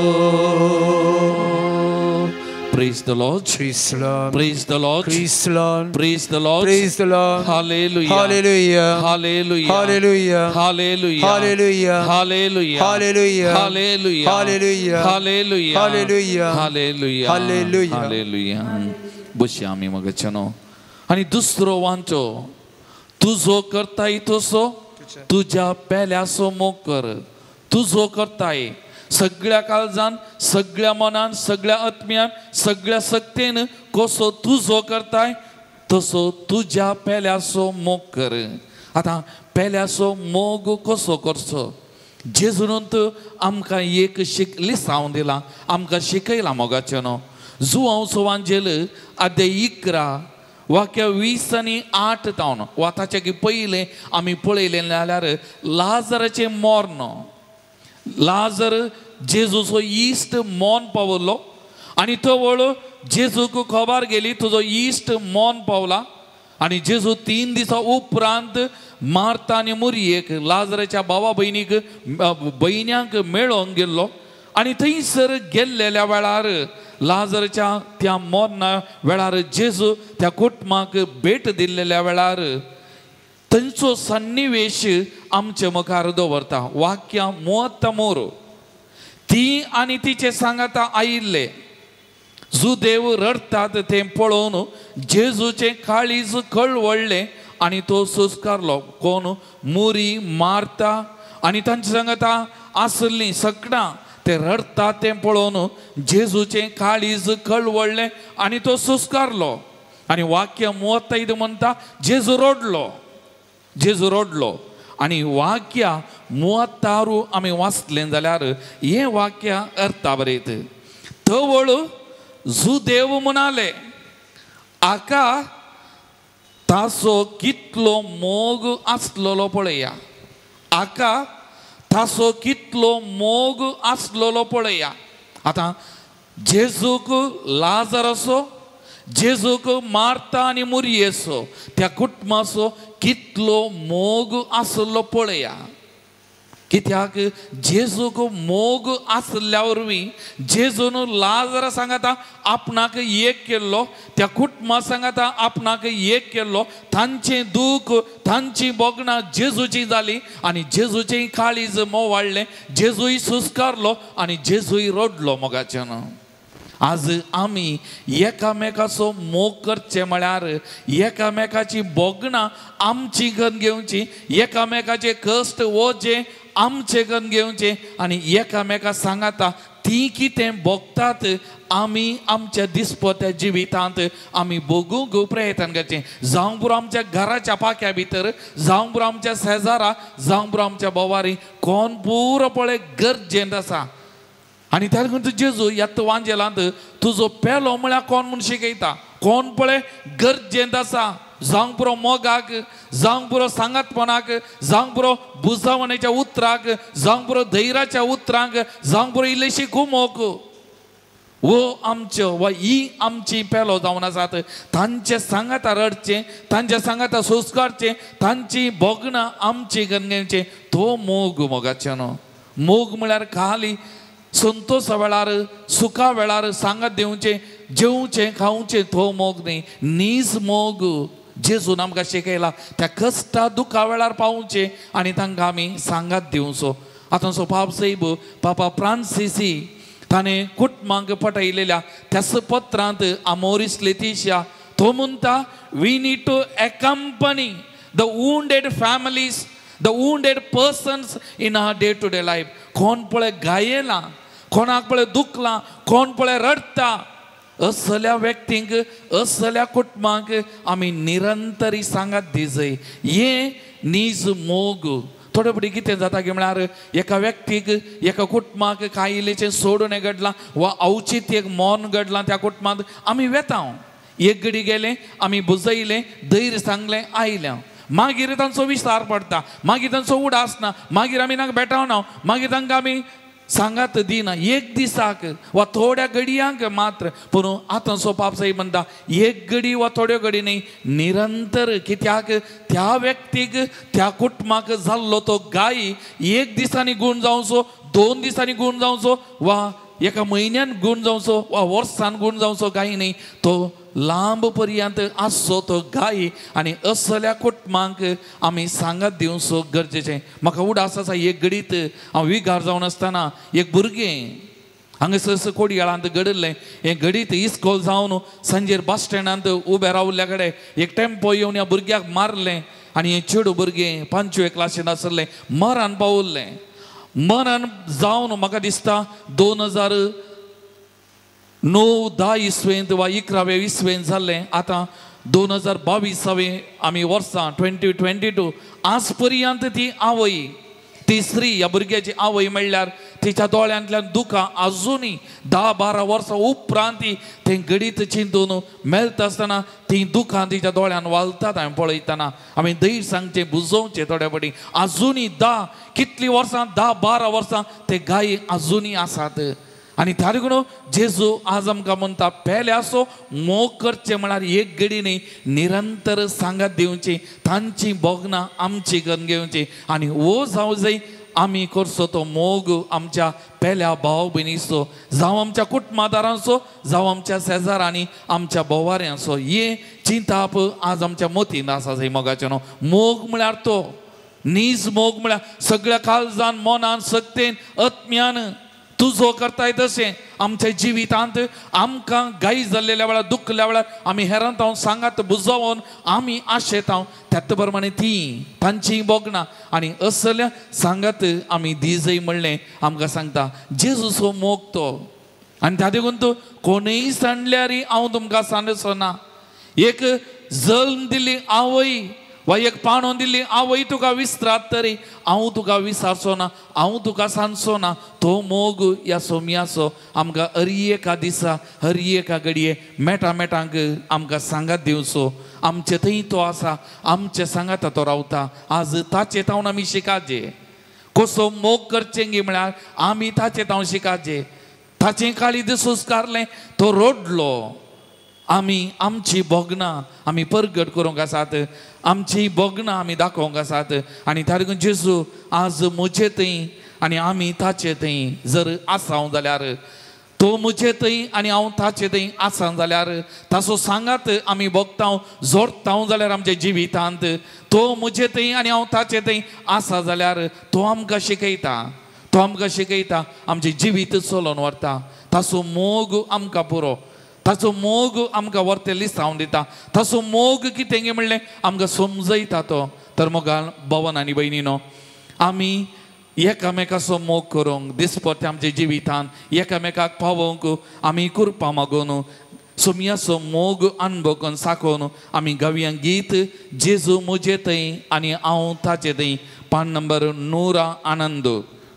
Praise the Lord. Praise the Lord. Praise the Lord. Praise the Lord. Praise the Lord. Praise the Lord. Hallelujah. Hallelujah. Hallelujah. Hallelujah. Hallelujah. Hallelujah. Hallelujah. Hallelujah. Hallelujah. Hallelujah. Hallelujah. Hallelujah. Hallelujah. Hallelujah. Hallelujah. बसया आमी मोगाचें आनी दुसरो वांचो. तू जो करताय तसो तुज्या पेल्यासो मोग कर. तू जो करताय सगळ्या काळजान, सगळ्या मनान, सगळ्या आत्म्यान, सगळ्या सक्तेन कसो तू जो करताय तसो तुज्या पेल्यासो मोग कर. आतां पेल्यासो मोग कसो करचो जेजून आमकां एक लिसांव दिला, आमकां शिकयला. मोगाचें न्हू जुआंव सुवांजेल अध्याय 11 वाक्य 20 आनी 8 तावन वा ताचे पयलें आमी पळयलें जाल्यार लाजराचें मरण. लाजर जेजूचो इश्ट मोन पावलो आनी तो वळो जेजूक खबर गेली तुजो इश्ट मोन पावला. आनी जेजू 3 दिसां उपरांत मार्ता आनी मुरयेक लाजराच्या भावा भयण्यांक मेळोंक गेल्लो. आनी थंयसर गेल्लेल्या वेळार लाजराच्या त्या मोन्ना वेळार जेजू त्या कुटुंबाक भेट दिल्लेल्या वेळार थंयचो सन्निवेश आमच्या मुखार दवरता. वाक्यां 33 ती आनी तिचे सांगाता आयिल्ले जुदेव रडतात ते पळोवन जेजूचे काळीज कळवळ्ळें आनी तो सुस्कारलो. कोण? मुरी, मार्ता आनी तांचे सांगाता आसलीं सगळां ते रडतात ते पळोवन जेजूचे काळीज कळवळ्ळें आनी तो सुस्कारलो. आनी वाक्य 35 म्हणटा जेजू रडलो. जेजू रडलो. आनी वाक्या 36 आमी वाचलें जाल्यार हें वाक्य अर्था बरयत. तवळ जू देव म्हणाले आका तासो कितलो मोग आसलेलो पळया आका तासो कितलो मोग आसलेलो पळया आता जेजूक लाजरसो जेजूक मार्ता आनी मुरियेसो त्या कुटुंबाचो कितलो मोग आसलो पळया कित्याक जेजूक मोग आसल्या वरवीं जेजून लाजरा सांगता आपणाक एक केल्लो त्या कुटुंबा सांगता आपणाक एक केल्लो तांचें दूख तांची बोगणां जेजूची जाली आनी जेजूचें काळीज मोवाळ्ळें जेजूय सुस्कारलो आनी जेजूय रडलो मोगाच्यान आज आमी एकामेकाचो मोग करचे म्हळ्यार एकामेकाची बोगणां आमची गन घेवची एकामेकाचे कश्ट वोचे आमचे गन घेवचे आनी एकामेका सांगता ती कितें भोगतात आमी आमच्या दिसपट्या जिवितांत आमी भोगूंक प्रयत्न करचें जावं पुरो आमच्या घराच्या पाक्या भितर जावं पुरो आमच्या शेजारा जावं पुरो आमच्या बोवारी कोण पुरो पळय गरजेंत आसा आनी त्या लागून जेजू येता वांजेलांत तुजो पेलो म्हळ्यार कोण म्हूण शिकयता कोण पळय गरजेंत आसा जावं पुरो मोगाक जावं पुरो सांगातपणाक जावं पुरो बुजावणेच्या उतराक जावं पुरो धैर्याच्या उतरांक जावं पुरो इल्लेशी कुमोक वो आमच्यो वा ही आमची पेलो जावन आसात तांचे सांगाता रडचें तांच्या सांगाता सुस्कारचें तांची बोगणां आमची गणगेवचें तो मोग मोगाचो न्हू मोग म्हळ्यार खाली संतोषा वेळार सुखा वेळार सांगात दिवचें जेवचें खावचें तो मोग न्ही नीज मोग जेजून आमकां शिकयला त्या कश्टा दुखा वेळार पावचें आनी तांकां आमी सांगात दिवचो आतांचो पाप सैब पापा फ्रांसिसी ताणें कुटुंबांक पठयलेल्या त्याच पत्रांत आमोरीस लेतिशिया तो म्हणटा we need to accompany the wounded families the wounded persons in our day to day life कोण पळय घायेला कोणाक पळय दुखला कोण पळय रडता असल्या व्यक्तींक असल्या कुटुंबांक आमी निरंतरी सांगात दिजय हे नीज मोग थोडे फुडें कितें जाता की म्हळ्यार एका व्यक्तीक एका कुटुंबाक कांय इल्लेचें सोडून घडलां वा औचित्य मौन घडलां त्या कुटुंबांत आमी वेतांव एक घडी गेले आमी बुजयलें धैर्य सांगलें आयल्या मागीर तांचो विस्तार पडटा मागीर तांचो उडास ना मागीर आमी तांकां भेटावना मागीर तांकां आमी सांगात दिना एक दिसाक वा थोड्या घडयांक मात्र पूण आतांचो पाप साहेब म्हणटा एक घडी वा थोड्यो घडी न्ही निरंतर कित्याक त्या व्यक्तीक त्या कुटुंबाक जाल्लो तो गायी एक दिसांनी गूण जावचो 2 दिसांनी गूण जावचो वा एका म्हयन्यान गूण जावचो वा वर्सान गूण जावचो गायी न्ही तो लांब पर्यंत आसचो तो गायी आनी असल्या कुटुंबांक आमी सांगात दिवचो गरजेचें म्हाका उडास आसा एक घडीत हांव विगार जावन आसतना एक भुरगें हांगासर कोडयाळांत घडयल्लें हें घडीत इस्कॉल जावन सांजेर बस स्टँडांत उबें रावल्ल्या कडेन एक टेम्पो येवन ह्या भुरग्याक मारलें आनी हें चेडूं भुरगें 5वे क्लासींत आसलें मरण पावल्लें मरण जावन म्हाका दिसता 2009-10 इसवेंत वा 11व्या इसवेंत जाल्लें आतां 2022 आमी वर्सां 2022 आज पर्यंत ती आवय ती स्त्री ह्या भुरग्याची आवय म्हणल्यार तिच्या दोळ्यांतल्यान दुखां आजुनूय 10-12 वर्सां उपरांत तें घडीत चिंतून मेळटा आसतना ती दुखां तिच्या दोळ्यान वालतात हांवें पळयतना आमी धैर्य सांगचें बुजोवचें थोड्या फावटी आजुनूय कितलीं वर्सां 10-12 वर्सां ते गायी आजुनूय आसात आनी त्या लागून जेजू आज आमकां म्हणटा पेल्याचो मोग करचें म्हळ्यार एक घडी न्ही निरंतर सांगात दिवची तांची बोगणां आमची गन घेवची आनी वो जावं जाय आमी करचो तो मोग आमच्या पेल्या भाव भयणीचो जावं आमच्या कुटुंबादारांचो जावं आमच्या शेजारांनी आमच्या बोवाऱ्यांचो हे चिंताप आज आमच्या मतींत आसा जंय मोगाचें न्हू मोग म्हळ्यार तो नीज मोग म्हळ्यार सगळ्या काळजान मनान सक्तेन आत्म्यान तूं जो करताय तशें आमच्या जिवितांत आमकां गायी जाल्लेल्या वेळार दुखल्या वेळार आमी हेरांत हांव सांगात बुजोवन आमी आशेतांव त्याच प्रमाणे ती तांची बोगणां आनी असल्या सांगात आमी दिजय म्हणलें आमकां सांगता जेजूचो मोग तो आनी त्या देखून तूं कोणूय सांडल्यारय हांव तुमकां सांडचो ना एक जल्म दिल्ली आवय वा एक पाणोवन दिल्ली आवय तुका विसरात तरी हांव तुका विसारचो ना, हांव तुका सांडचो ना. तो मोग ह्या सोमयाचो आमकां हर एका दिसा हर एका घडये मेटांक आमकां सांगात दिवचो. आमचे थंय तो आसा, आमचे सांगात तो रावता. आज ताचे तावन आमी शिकाचे कसो मोग करचें गे म्हळ्यार आमी ताचे तावन शिकाचे. ताचें काळीज सुस्कारलें, तो रोडलो. आमी आमची भोगनां आमी परगट करूंक आसात, आमची भोगनां आमी दाखोवंक आसात. आनी ताका लागून जेजू आज म्हजे थंय आनी आमी ताचे थंय जर आसाव जाल्यार, तो म्हजे थंय आनी हांव ताचे थंय आसा जाल्यार, ताचो सांगात आमी भोगतांव जोडटाव जाल्यार आमच्या जिवितांत, तो म्हजे थंय आनी हांव ताचे थंय आसा जाल्यार तो आमकां शिकयता, तो आमकां शिकयता, आमचें जिवीत चलोवन व्हरता. ताचो मोग आमकां पुरो, ताचो मोग आमकां व्हरते लिसांव दिता. ताचो मोग कितें गे म्हणलें आमकां समजयता तो. तर मोगाल भवन आनी भयणीनो, आमी एकामेकाचो मोग करूंक दिसपट्टे आमच्या जिवितांत एकामेकाक पावोवंक आमी कृपा मागून सोमयाचो मोग अनुभव करून साकोवन आमी गावया गीत जेजू म्हजे थंय आनी हांव ताचे थंय. पान नंबर 100 आनंद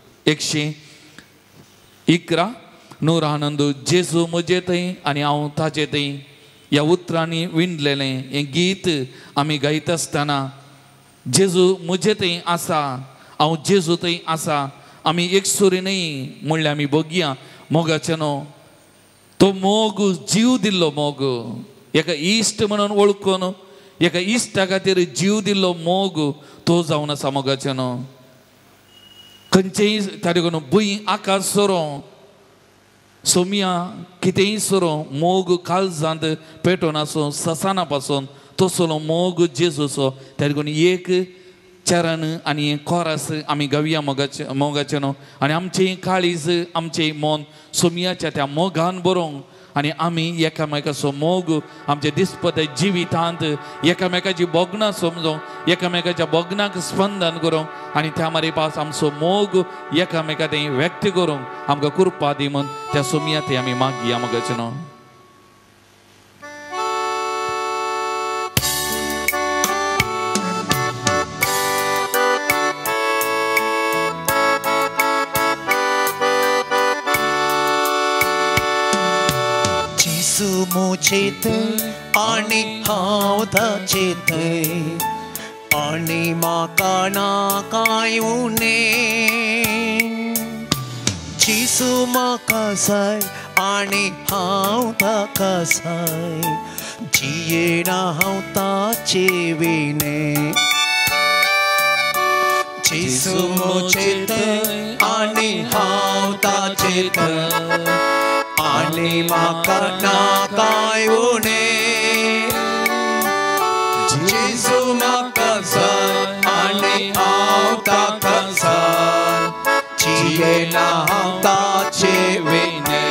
111 नूर आनंद. जेजू म्हजे थंय आनी हांव ताचे थंय ह्या उतरांनी विणलेलें हें गीत आमी गायता आसतना जेजू म्हजे थंय आसा, हांव जेजू थंय आसा. आमी एक सुरी न्ही म्हणल्यार आमी बगया मोगाचे न्हू, तो मोग जीव दिल्लो मोग, एका इश्ट म्हणून वळखून एका इश्टा खातीर जीव दिल्लो मोग तो जावन आसा मोगाचे न्हू. खंयचेय तारे करून भुंय आकाश सोरो सोमया कितेंय सोरो मोग काळजांत पेटोवन आसूं ससाना पासून तसलो मोग जेजूचो. तारे करून एक चरण आनी कोरस आमी गावया मोगाचे न्हू. आनी आमचें काळीज आमचें मन सोमयाच्या त्या मोगान बरोवंक आनी आमी एकामेकाचो मोग आमच्या दिसपट्या जिवितांत एकामेकाची बोगनां समजोवंक एकामेकाच्या बोगनाक स्पंदन करूंक आनी त्या मारी पास आमचो मोग एकामेका थंय व्यक्त करूंक आमकां कृपा दी म्हूण त्या सोमया थंय आमी मागया मोगाचे न्हू. मुझे आणि हांव ताचे थंय आणि म्हाका नाकाय उणें. जेजू म्हाका जाय आणि हांव ताका जाय, जियेना हांव ताचे विणे. जेजू मुझे थंय आणि हांव ताचे थंय आणि म्हाका नाकाय उणें. जेजू म्हाका जाय आणि हांव ताका जाय, जियेना हांव ताचे विणे.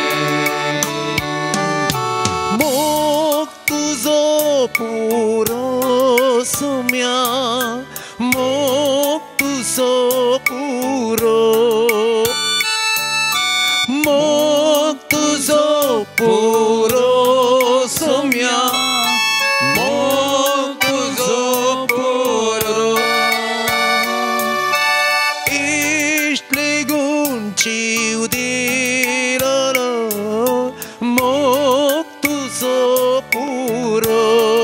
मोग तुजो पुरो सोम्या, मोग तुजो पुरो, मोग तुजो पुरो सोम्या, मोग तुजो पुरो. इश्ट लेगून जीव दिलो, मोग तुजो पुरो.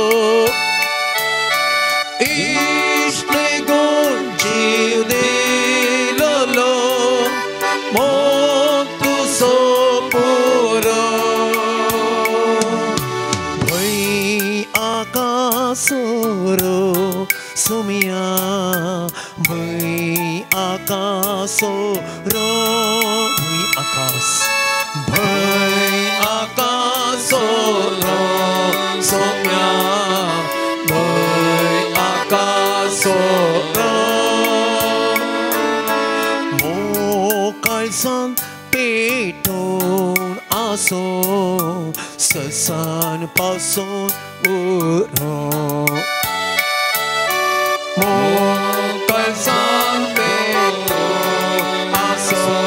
इश्ट लेगून जीव दिलो, मोग तुजो पुरो. भुंय आकाशोरो सोमया, भुंय आकाशोरो, भुंय आकाश, भुंय आकाशोरो सोमया, भुंय आकाशोरो. मोकाळजान पेटोवन आसो ससान पासून उरो. मोकाळजान पेटोवन आसो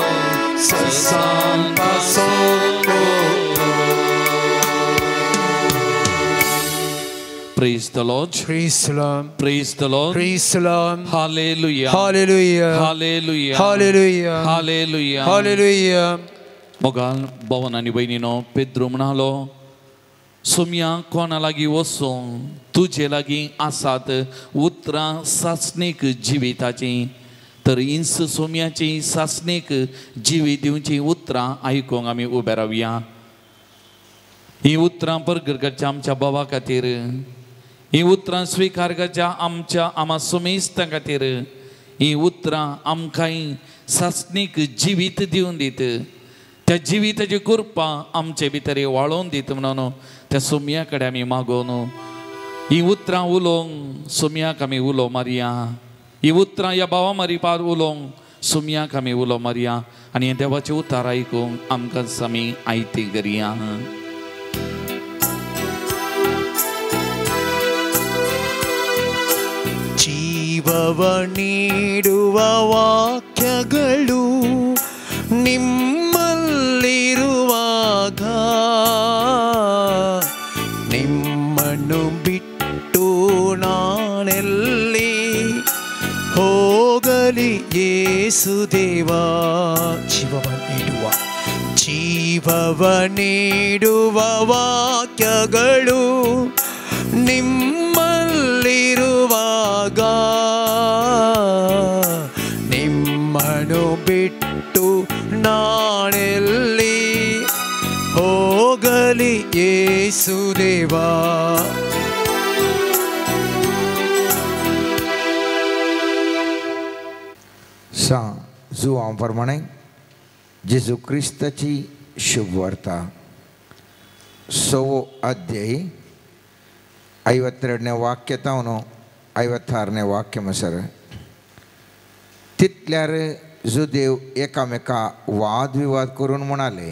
ससान पासून उरो. Praise the Lord. Praise the Lord. Praise the Lord. Praise the Lord. Hallelujah. Hallelujah. Hallelujah. Hallelujah. Hallelujah. Hallelujah. मोगाल भावन आणि बहिणीनो पेद्रू म्हणालो सुम्या कोणा लागी वसो तुझे लागी आसात उतरां सासणेक जिविताची तर इंस सोम्याची सासणेक जिवी दिवची उतरां आयकूंक आमी उबे रावया ही उतरां परगट करच्या आमच्या भावा खातीर ही उतरां स्वीकार करच्या आमच्या आमा सोमेस्तां खातीर ही उतरां आमकांय सासणेक जिवीत दिवन दीत त्या जिविताची कृपा आमचे भितर वाळोवन दीत म्हणून त्या सोम्या कडेन आमी मागोवन ही उतरां उलोवंक सोम्याक आमी उलो मारया ही उतरां ह्या भावा मारीपार उलोवंक सोम्याक आमी उलो मारया आनी हे देवाचें उतार आयकूंक आमकां आमी आयती करया ಜೀವವ ನೀಡುವ ವಾಕ್ಯಗಳು ನಿಮ್ಮಲ್ಲಿರುವಾಗ ನಿಮ್ಮನ್ನು ಬಿಟ್ಟು ನಾನೆಲ್ಲಿ ಹೋಗಲಿ ಯೇಸುದೇವಾ ಜೀವವ ನೀಡುವ ವಾಕ್ಯಗಳು ನಿಮ್ಮಲ್ಲಿರುವಾಗ ನಿಮ್ಮನ್ನು ಬಿಟ್ಟು ನಾನೆಲ್ಲಿ ಹೋಗಲಿ ಯೇಸುದೇವಾ जुवांप्रमाणे जेजू क्रिस्ताची शुभ वार्ता 6వ अध्याय 52ನೇ वाक्यतावन 56ನೇ वाक्यमसर तितल्यार जुदेव एकामेका वाद विवाद करून म्हणाले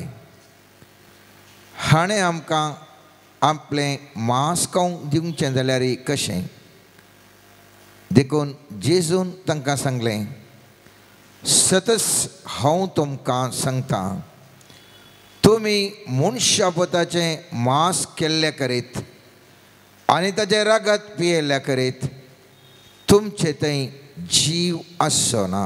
हाणें आमकां आपलें मांस खावंक दिवचें जाल्यार कशें देखून जेजून तांकां सांगलें सतस हांव तुमकां सांगतां तुमी मनशापताचें मांस केल्ले करीत आनी ताचें रगत पियेल्ल्या करीत तुमचे थंय जीव आसचो ना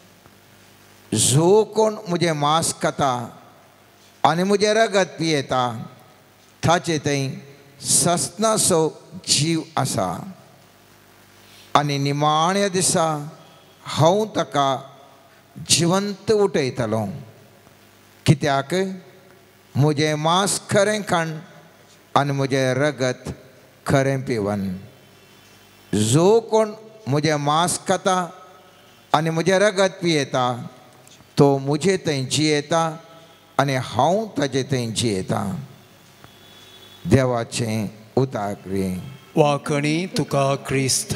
जो कोण म्हजें मांस खाता आनी म्हजें रगत पियेता ताचे थंय सस्नाचो जीव आसा आनी निमाण्या दिसा हांव ताका जिवंत उठयतलो कित्याक म्हजें मांस खरें खाण आनी म्हजें रगत खरें पिवन जो कोण म्हजें मांस खाता आनी म्हजें रगत पियेता तो म्हजे थंय जियेता आनी हांव ताचे थंय जियेता देवाचें उतार वाकणी तुका क्रिस्त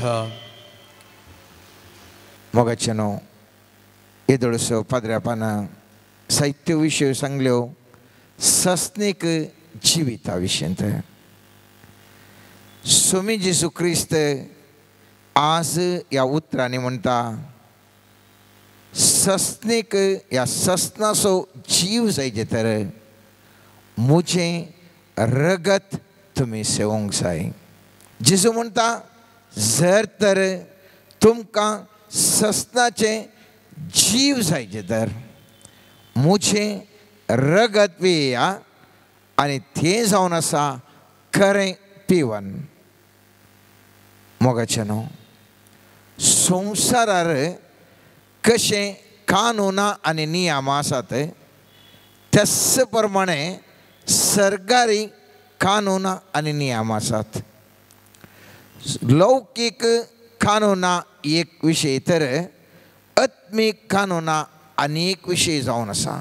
मोगाचेनो येदोळसो पाद्र्यापाना साहित्य विशय सांगल्यो सस्नीक जिविता विशयंत स्वामी जेजू क्रिस्त आज ह्या उतरांनी म्हणटा सस्नीक ह्या सस्नाचो जीव जायचे तर म्हजें रगत तुमी सेवूंक जाय जेजू म्हणटा जर तर तुमकां सस्नाचें जीव जायचे तर म्हजें रगत पियेया आनी तें जावन आसा खरें पिवन मोगाचेनो संवसारार कशें कानुनां आनी नियम आसात त्याच प्रमाणे सरकारी कानुनां आनी नियम आसात लौकीक कानुनां एक विशय तर आत्मीक कानुनां आनी एक विशय जावन आसा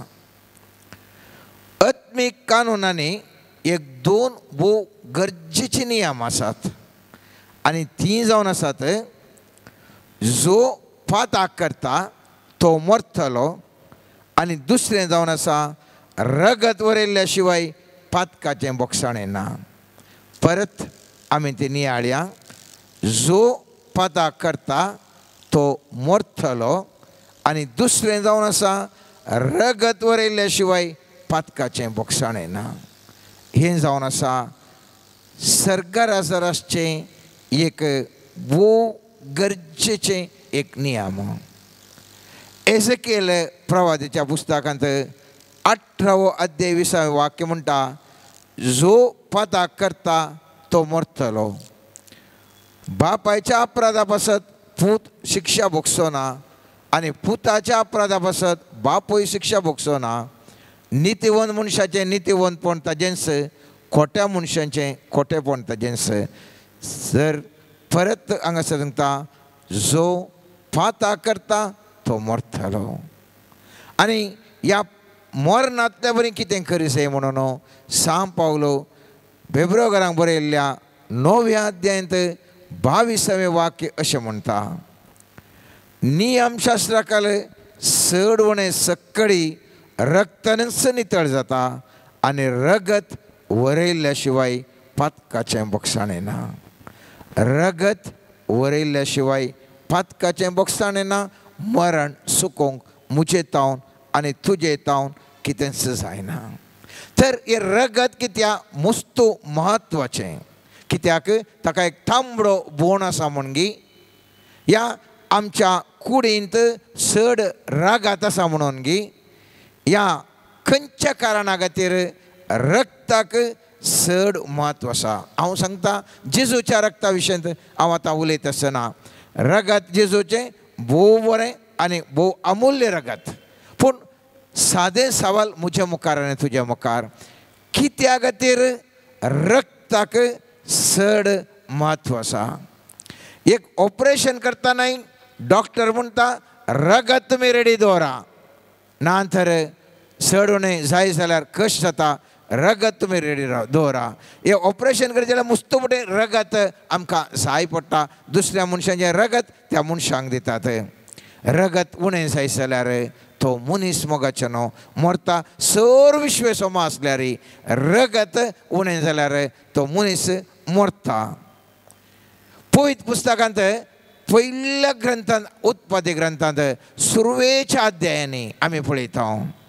आत्मीक कानुनांनी एक दोन भोव गरजेची नियम आसात आनी ती जावन आसात जो पाताक करता तो मरतलो आनी दुसरें जावन आसा रगत वरयल्ल्या शिवाय पातकाचें बोगसाणें ना परत आमी ती नियाळ्या जो पाताक करता तो मरतलो आनी दुसरें जावन आसा रगत वरयल्ल्या शिवाय पातकाचें बोगसाणें ना हें जावन आसा सर्गारासर आसचें एक भोव गरजेचें एक नियम. एझेकिएल प्रवादीच्या पुस्तकांत 18 अध्याय 20 वाक्य म्हणटा, जो पाताक करता तो मरतलो. बापायच्या अपराधा पासत पूत शिक्षा भोगचो ना आनी पुताच्या अपराधा पासत बापूय शिक्षा भोगचो ना. नितीवंत मनशाचें नितीवंतपण ताजेंच, खोट्या मनशाचें खोटेपण ताजेंच. जर परत हांगासर सांगता, जो पाताक करता तो मरतलो. आनी ह्या मरणांतल्या बरी कितें करीसे म्हणून सांग पावलो बेब्रोकारांक बरयल्ल्या 9व्या अध्यायांत 22वें वाक्य अशें म्हणटा, नियमशास्त्राकाल चड उणें सक्कळी रक्तानच नितळ जाता आनी रगत वरयल्ल्या शिवाय पातकाचें बोगसाणें ना. रगत वरयल्ल्या शिवाय पातकाचें बोगसाणें ना. मरण सुकोवंक मुजे तावन आनी तुजे तावन कितेंच जायना. तर हें रगत कित्या मस्तू म्हत्वाचें, कित्याक ताका एक तांबडो बोण आसा म्हणगी. ह्या आमच्या कुडींत चड रागात आसा म्हणून गी. ह्या खंयच्या कारणा खातीर रक्ताक चड म्हत्व आसा. हांव सांगता जेजूच्या रक्ता विशयंत हांव आतां उलयता आसतना, रगत जेजूचें भोव बरें आनी भोव अमुल्य रगत. पूण सादें सवाल म्हज्या मुखार आनी तुज्या मुखार, कित्या खातीर रक्ताक चड म्हत्व आसा? एक ऑपरेशन करतानाय डॉक्टर म्हणटा रगत तुमी रेडी दवरा, ना तर चड उणें जाय जाल्यार कश्ट जाता. रगत तुमी रेडी दवरा. हे ऑपरेशन करचें जाल्यार मुस्तुपटें रगत आमकां जाय पडटा. दुसऱ्या मनशाचें रगत त्या मनशांक दितात. रगत उणें जाय जाल्यार तो मनीस मोगाचो न्हू, मरता. सर विश्वेसोमो आसल्यार रगत उणें जाल्यार तो मनीस मरता. पयत पुस्तकांत पयल्या ग्रंथांत उत्पत्ती ग्रंथांत सुरवेच्या अध्यायांनी आमी पळयता,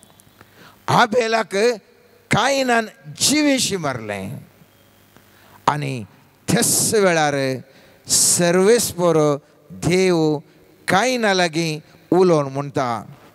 हाबेलाक कायनान जिवेशी मारलें आनी त्याच वेळार सर्वेस्पर देव कायना लागीं उलोवन म्हणटा,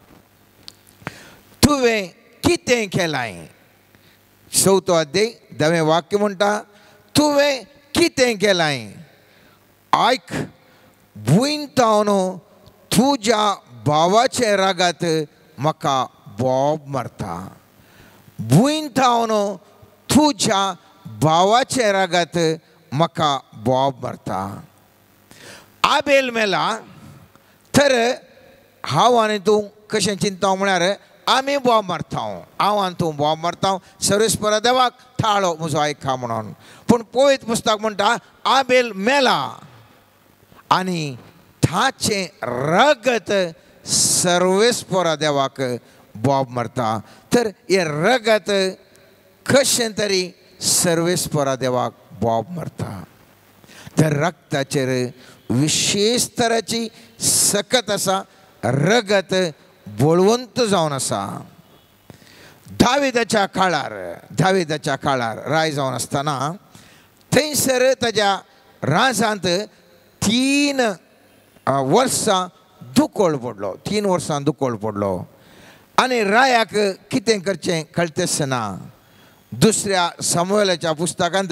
तुवें कितें केलां? 4थो अध्याय 10वें वाक्य म्हणटा, तुवें कितें केलां? आयक, भुंयतावन तुज्या भावाचे रागात म्हाका बोब मारता. भुंयतावन तुज्या भावाचे रागात म्हाका बोब मारता. आबेल मेला तर हांव आनी तूं कशें चिंता म्हळ्यार आमी बोब मारता. हांव आनी तूं बोब मारता. सर्वेस्परा देवाक थाळो म्हजो आयका म्हणून. पूण पवित्र पुस्तक म्हणटा आबेल मेला आनी ताचें रगत सर्वेस्परा देवाक बोब मारता. तर हे रगत कशें तरी सर्वेस्परा देवाक बोब मारता. तर रगताचेर विशेष तराची सकत आसा. रगत बळवंत जावन आसा. दाविदाच्या काळार राय जावन आसतना थंयसर ताच्या राजांत 3 वर्सां दुकोळ पडलो. 3 वर्सां दुकोळ पडलो आनी रायाक कितें करचें कळटेसना. दुसऱ्या सामुएलाच्या पुस्तकांत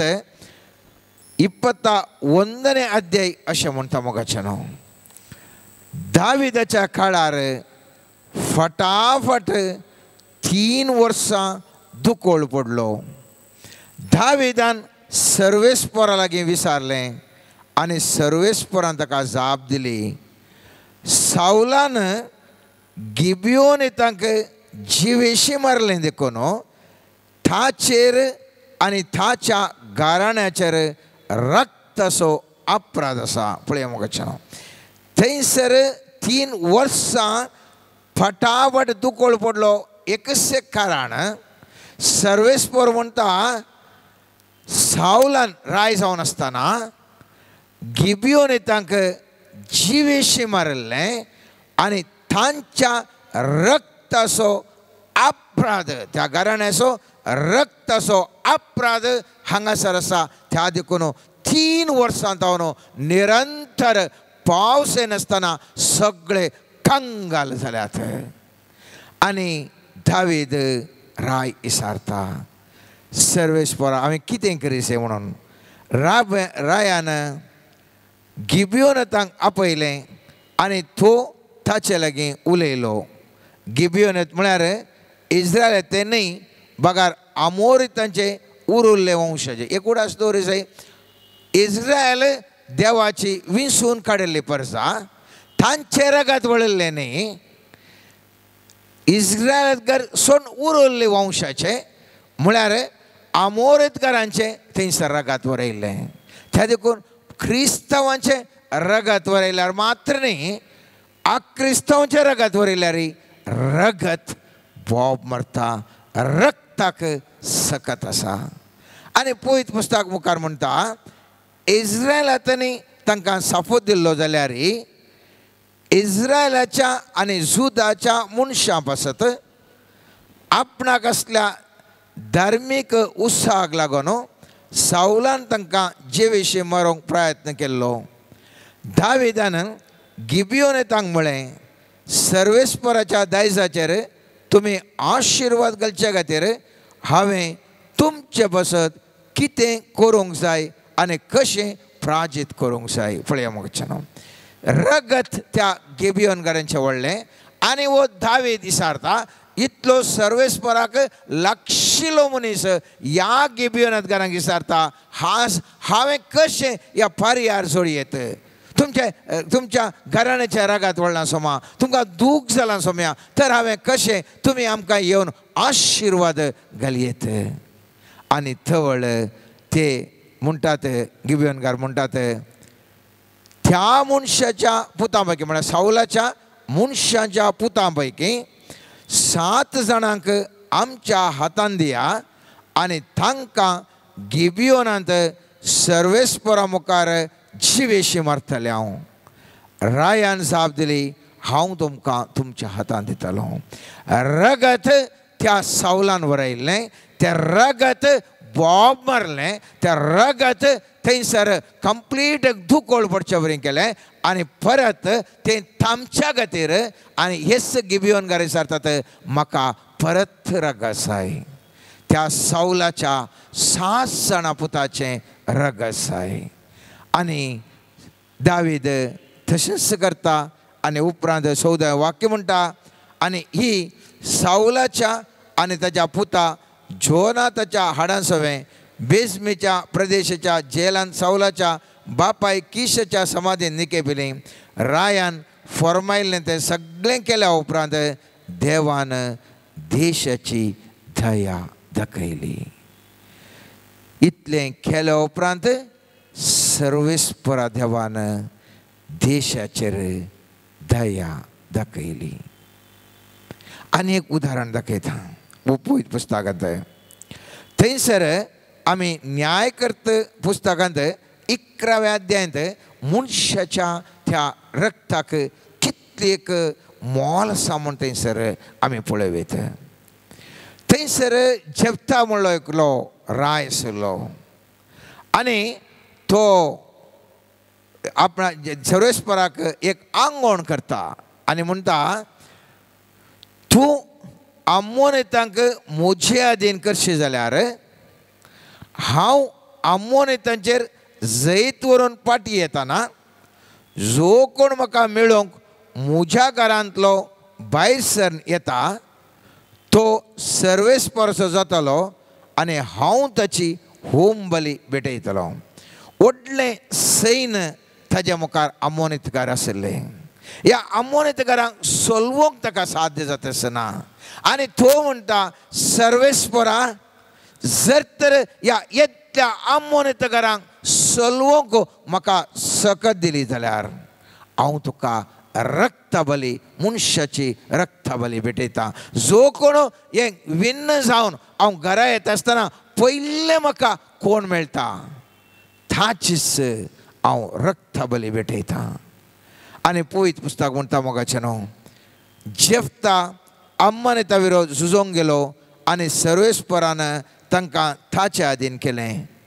21वें अध्याय अशें म्हणटा मोगाचें न्हू, दाविदाच्या काळार फटाफट 3 वर्सां दुकोळ पडलो. दाविदान सर्वेस्परा लागीं विचारलें आनी सर्वेस्परान ताका जाप दिली. सावलान गिबियोनीतांक जिवेशी मारलें देखून ताचेर आनी ताच्या घराण्याचेर रक्ताचो अपराध आसा. पळया मोगाचें थंयसर 3 वर्सां फटाफट दुकोळ पडलो. एकच कारण, सर्वेस्पर म्हणटा सावलान राय जावन आसतना गिबियोनीतांक जिवेशी मारलें आनी तांच्या रक्ताचो अपराध, त्या घराण्याचो रक्ताचो अपराध हांगासर आसा. त्या देखून 3 वर्सां तावन निरंतर पावस नासतना सगळे कंगाल जाल्यात. आनी दावीद राय इसारता सर्वेस्परा हांवें कितें करीसे म्हणून. रायान गिबियोनतांक आपयलें आनी तो ताचे लागीं उलयलो. गिबियोनत म्हळ्यार इस्रायल ते न्ही बगार आमोरितांचे उरिल्ले वंशाचे. एक उडास दवरिसाय इस्रायल देवाची विंसून काडिल्ली परसा तांचे रगात वळिल्ले न्ही. इस्रायलकार सोन उरिल्ले वंशाचे म्हळ्यार आमोरितकारांचे थंयसर रगात वरयल्ले. त्या देखून क्रिस्तांवांचे रगत वरयल्यार मात्र न्ही अक्रिस्तांवांचे रगत वरयल्यार रगत बोब मारता, रक्ताक सकत आसा. आनी पळयत पुस्तक मुखार म्हणटा इस्रायलांनी तांकां सापोत दिल्लो जाल्यार इस्रायलाच्या आनी जुदाच्या मनशां पासत आपणाक असल्या धार्मीक उत्साहाक लागून सावलान तांकां जेवेशी मारूंक प्रयत्न केल्लो. दाविदान गिबियोनेतांक म्हळें सर्वेस्पराच्या दायजाचेर तुमी आशिर्वाद घालचे खातीर हांवें तुमचे बसत कितें करूंक जाय आनी कशें प्राजीत करूंक जाय. पळया मोगच्यानो रगत त्या गिबियोनकारांचें व्हडलें आनी वो दावीद इसारता इतलो सर्वेस्पराक लागशिल्लो मनीस ह्या गिबियोनकारांक इसारता हांवें कशें ह्या पर्यार जोडयेत. तुमच्या घराण्याच्या रागात वळना सोमा तुमकां दूख जालां सोम्या तर हांवें कशें तुमी आमकां येवन आशिर्वाद घालयेत. आनी थवळ ते म्हणटात गिबियोनकार म्हणटात त्या मनशाच्या पुतां पैकी म्हळ्यार सावलाच्या मनशाच्या पुतां पैकी 7 जाणांक आमच्या हातान दिया आनी तांकां गिबियोनांत सर्वेस्परा मुखार जिवेशी मारतलें हांव. रायान जाप दिली हांव तुमकां तुमच्या हातान दितलो. रगत त्या सावलान वरयल्लें तें रगत बोब मारलें तें रगत थंयसर कंप्लीट धुकोळ पडचे वरें केलें आनी परत तें थांबच्या खातीर आनी हेच गिबियोनकार विचारतात म्हाका परत रगत जाय. त्या सावलाच्या 7 जाणां पुताचें रगत जाय. आनी दावीद तशेंच करता आनी उपरांत 14 वाक्य म्हणटा आनी ही सावलाच्या आनी ताच्या पुता जोनाताच्या हाडां सवें बेजमेच्या प्रदेशाच्या जेलांत सावलाच्या बापाय किशच्या समाधीन निकेबिली. रायान फॉर्मायल्लें तें सगळें केल्या उपरांत देवान देशाची दया दाखयली. इतलें केल्या उपरांत सर्वेस्परा देवान देशाचेर दया दाखयली. आनी एक उदाहरण दाखयता पळयत पुस्तकांत. थंयसर आमी न्यायकर्त पुस्तकांत 11व्या अध्यायांत मनशाच्या त्या रक्ताक कितली एक मोल आसा म्हूण थंयसर आमी पळयत. थंयसर जेफ्ता म्हणलो एकलो राय आशिल्लो आनी तो आपणा सर्वेस्पराक एक आंगवण करता आनी म्हणटा तूं आमोनितांक म्हजे अधीन करशी जाल्यार हांव आमोनितांचेर जैत व्हरून पाटी येताना जो कोण म्हाका मेळोवंक म्हज्या घरांतलो भायर सर येता तो सर्वेस्पराचो जातलो आनी हांव ताची होम बली भेटयतलो. व्हडलें सैन्य ताच्या मुखार आमोनितकार आशिल्ले. ह्या आमोनितकारांक सोलवूंक ताका साध्य जाता आसना आनी तो म्हणटा सर्वेस्परा जर तर ह्या येतल्या आमोनितकारांक सोलवूंक म्हाका सकत दिली जाल्यार हांव तुका रक्तबली मनशाची रक्तबली भेटयता. जो कोण हें विन्न जावन हांव घरा येता आसतना पयलें म्हाका कोण मेळटा ताचीच हांव रक्तबली भेटयता. आनी पळयत पुस्तक म्हणटा मोगाचें न्हू जेफ्ता आम्मानिता विरोध झुजोंक गेलो आनी सर्वेस्परान तांकां ताचे अधीन केलें.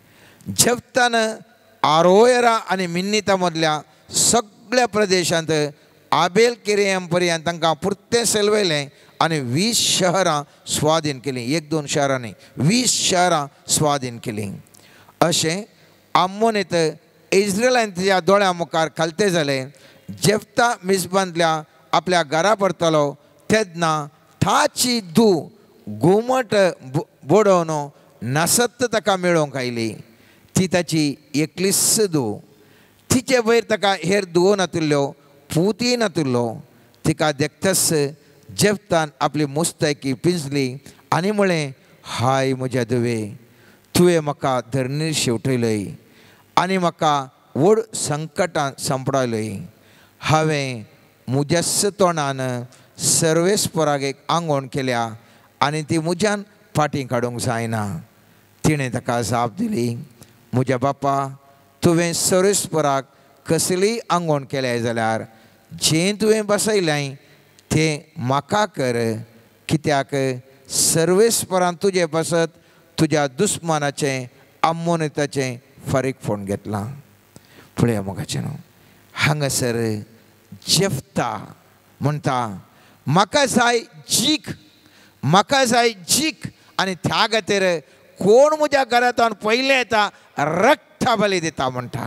जेफ्तान आरोयरा आनी मिन्निता मदल्या सगळ्या प्रदेशांत आबेल किरेयम पर्यंत तांकां पुरतें सेलवयलें आनी 20 शहरां स्वाधीन केलीं. 1-2 शहरां न्ही, 20 शहरां स्वाधीन केलीं. अशें आम्मोनीत इस्रायलांच्या दोळ्या मुखार खालते जाले. जेफ्ता मिस्बांतल्या आपल्या घरा परतलो तेन्ना ताची धूव घुमट बोडोवन नसत ताका मेळोवंक आयली. ती ताची एकलीच धूव. तिचे वयर ताका हेर धुवो नातिल्ल्यो, पुती नातिल्लो. तिका देखतस जेफ्तान आपली मुस्तायकी पिंजली आनी म्हळें, हाय म्हज्या धुवे, तुवें म्हाका धरणीर शेवटयलय आनी म्हाका व्हड संकटांत सांपडायलय. हांवें म्हज्याच तोंडान सर्वेस्पराक एक आंगवण केल्या आनी ती म्हज्यान फाटीं काडूंक जायना. तिणें ताका जाप दिली, म्हज्या बापा, तुवें सर्वेस्पराक कसलीय आंगवण केल्या जाल्यार जें तुवें बसयलें तें म्हाका कर, कित्याक सर्वेस्परान तुजें बसत तुज्या दुस्मानाचें आम्मोनीताचें फारीक फोण घेतलां. पळया मोगाचें न्हू, हांगासर जेफ्ता म्हणटा, म्हाका जाय जीख, म्हाका जाय जीख. आनी त्या खातीर कोण म्हज्या घरांतल्यान पयले येता रक्ता बली दिता म्हणटा.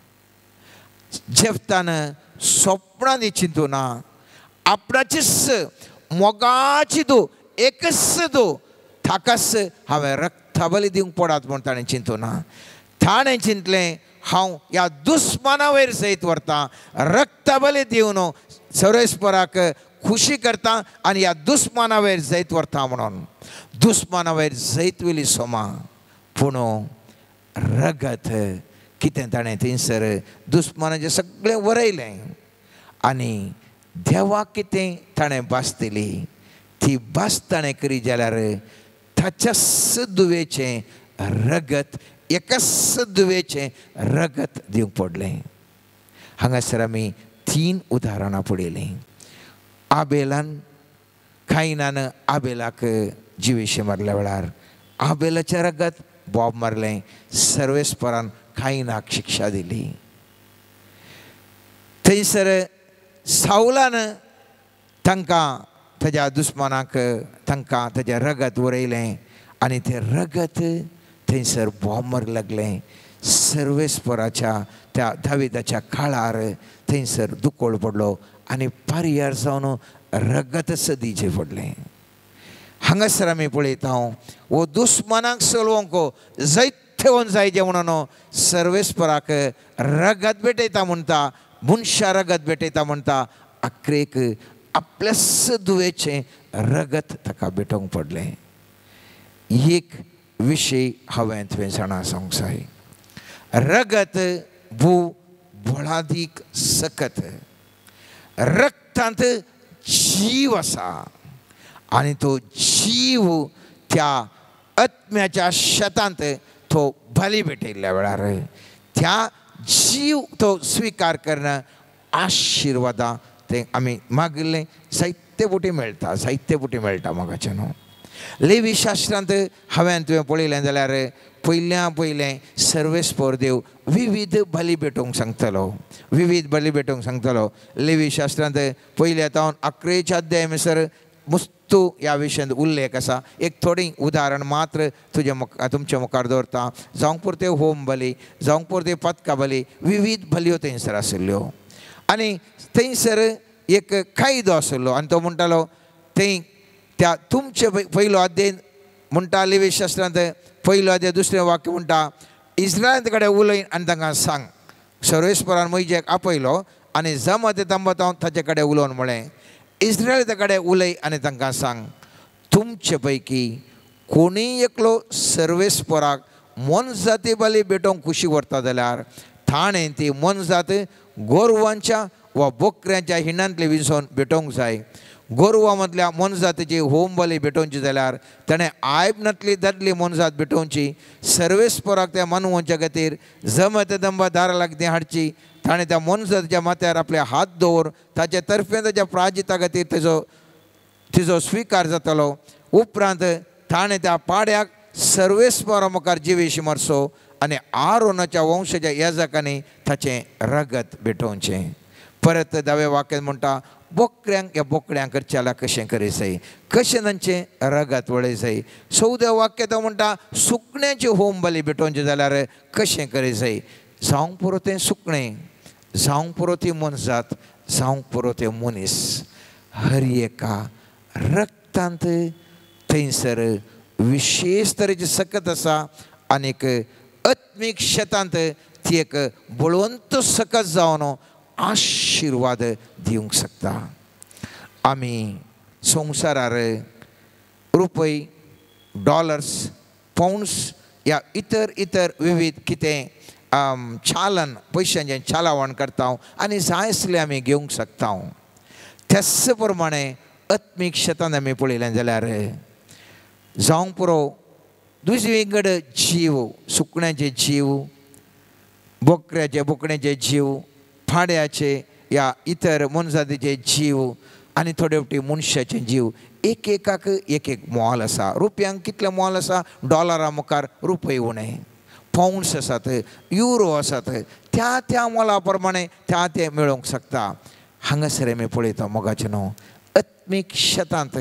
जेफ्तान स्वप्नांनी चिंतूना, आपणाचीच मोगाची धूव, एकच धूव, ताकाच हांवें रक्ता बली दिवंक पडात म्हूण ताणें चिंतूना. ताणें चिंतलें, हांव ह्या दुस्माना वयर जैत व्हरतां, रक्ता बली दिवन सर्वेस्पराक खुशी करता आनी ह्या दुस्माना वयर जैत व्हरता म्हणून. दुस्माना वयर जैत वेली सोमा, पूण रगत कितें ताणें थंयसर दुस्मानाचें सगळें वरयलें. आनी देवाक कितें ताणें भास दिली, ती भास ताणें करी जाल्यार ताच्याच दुवेचें रगत, एकाच दुवेचें रगत दिवंक पडलें. हांगासर आमी 3 उदाहरणां पळयलीं. आबेलान, कायनान आबेलाक जिवेशी मारल्या वेळार आबेलाचें रगत बॉब मारलें. सर्वेस्परान कायनाक शिक्षा दिली. थंयसर सावलान तांकां, ताज्या दुस्मानाक तांकां ताजें रगत उरयलें आनी तें रगत थंयसर बॉब मारूंक लागलें. सर्वेस्पराच्या त्या दाविदाच्या काळार थंयसर दुकोळ पडलो आनी पारयार जावन रगतच दिजें पडलें. हांगासर आमी पळयता, वो दुस्मानाक सोलवंक जैत वन जायचें म्हणून सर्वेस्पराक रगत भेटयता म्हणटा, मनशा रगत भेटयता म्हणटा. आख्रेक आपल्याच दुवेचें रगत ताका भेटोवंक पडलें. एक विशय हांवें तुवें जाणा सांगूंक जाय. रगत भू भोळादीक सकत. रगतांत जीव आसा आनी तो जीव त्या आत्म्याच्या शेतांत तो बली भेटयल्ल्या वेळार त्या जीव तो स्विकार करणं आशिर्वादां तें आमी मागिल्लें जायते फावटी मेळटा, जायते फावटी मेळटा. मोगाचें न्हू, लेवी शास्त्रांत हांवें तुवें पळयलें जाल्यार पयल्या पयलें सर्वेस्पर देव विविध बली भेटोवंक सांगतलो, विविध बली भेटोवंक सांगतलो. लेवी शास्त्रांत पयल्या तावन 11 अध्याय म्हणसर मुस्तू ह्या विशयान उल्लेख आसा. एक थोडी उदाहरण मात्र तुमच्या मुखार दवरता. जावंक पुरते होम बली, जावंक पुरते पथका बली, विविध बलयो थंयसर आशिल्ल्यो. आनी थंयसर एक कायदो आशिल्लो आनी तो म्हणटालो, थंय त्या तुमचे पयलो अध्याय म्हणटा लेवी शास्त्रांत पयलो अध्याय 2रें वाक्य म्हणटा, इस्रायलांत कडेन उलय आनी तांकां सांग. सर्वेस्परान मोइशेक आपयलो आनी जमत तंबतावन ताचे कडेन उलोवन म्हळें, इस्रायला कडेन उलय आनी तांकां सांग, तुमचे पैकी कोणीय एकलो सर्वेस्पराक मनजाती बली भेटोवंक खुशी व्हरता जाल्यार ताणें ती मनजात गोरवांच्या वा बोकऱ्यांच्या हिंडांतली विसोवन भेटोवंक जाय. गोरवां मदल्या मनजातीची होम बली भेटोवची जाल्यार ताणें आयबनांतली दादली मनजात भेटोवची. सर्वेस्पराक त्या मनवच्या खातीर जमत दंबा दारा लागीं हाडची. ताणें त्या मनजातीच्या माथ्यार आपले हात दवर, ताचे तर्फे ताच्या प्राजिता खातीर तिजो स्विकार जातलो. उपरांत ताणें त्या पाड्याक सर्वेस्परा मुखार जिवेशी मारचो आणि आरोनाच्या वंशाच्या याजकांनी ताचें रगत भेटोवचें. परत 10व्या वाक्यांत म्हणटा बोकड्यांक ह्या बोकड्यांक च्याला कशें करीसय, कशें तांचें रगत वळयसय. 14व्या वाक्यांत म्हणटा सुकण्याची होम बली भेटोवचें जाल्यार कशें करीसय. जावंक पुरो तें सुकणें, जावंक पुरो ती मनजात, जावंक पुरो तें मनीस, हर एका रक्तांत थंयसर विशेष तरेची सकत आसा. आनीक आत्मीक शेतांत ती एक बळवंत सकत जावन आशिर्वाद दिवंक शकता. आमी संवसारार रुपय, डॉलर्स, पाउंड्स या इतर विविध कितें चालन पयशांचें चालावण करता आनी जाय आसलें आमी घेवंक शकता. त्याच प्रमाणे आत्मीक शेतांत आमी पळयलें जाल्यार जावंक पुरो दुसरीकड जीव, सुकण्याचे जीव, बोकड्याचे जीव, फाड्याचे या इतर मनजातीचे जीव आनी थोडे फावटी मनशाचे जीव एक एकाक एक एक मोल आसा. रुपयांक कितलें मोल आसा, डॉलरा मुखार रुपय उणें, पाउंड्स आसात, युरो आसात, त्या मोला प्रमाणे ते मेळोवंक शकता. हांगासर आमी पळयता मोगाचें न्हू, आत्मीक शेतांत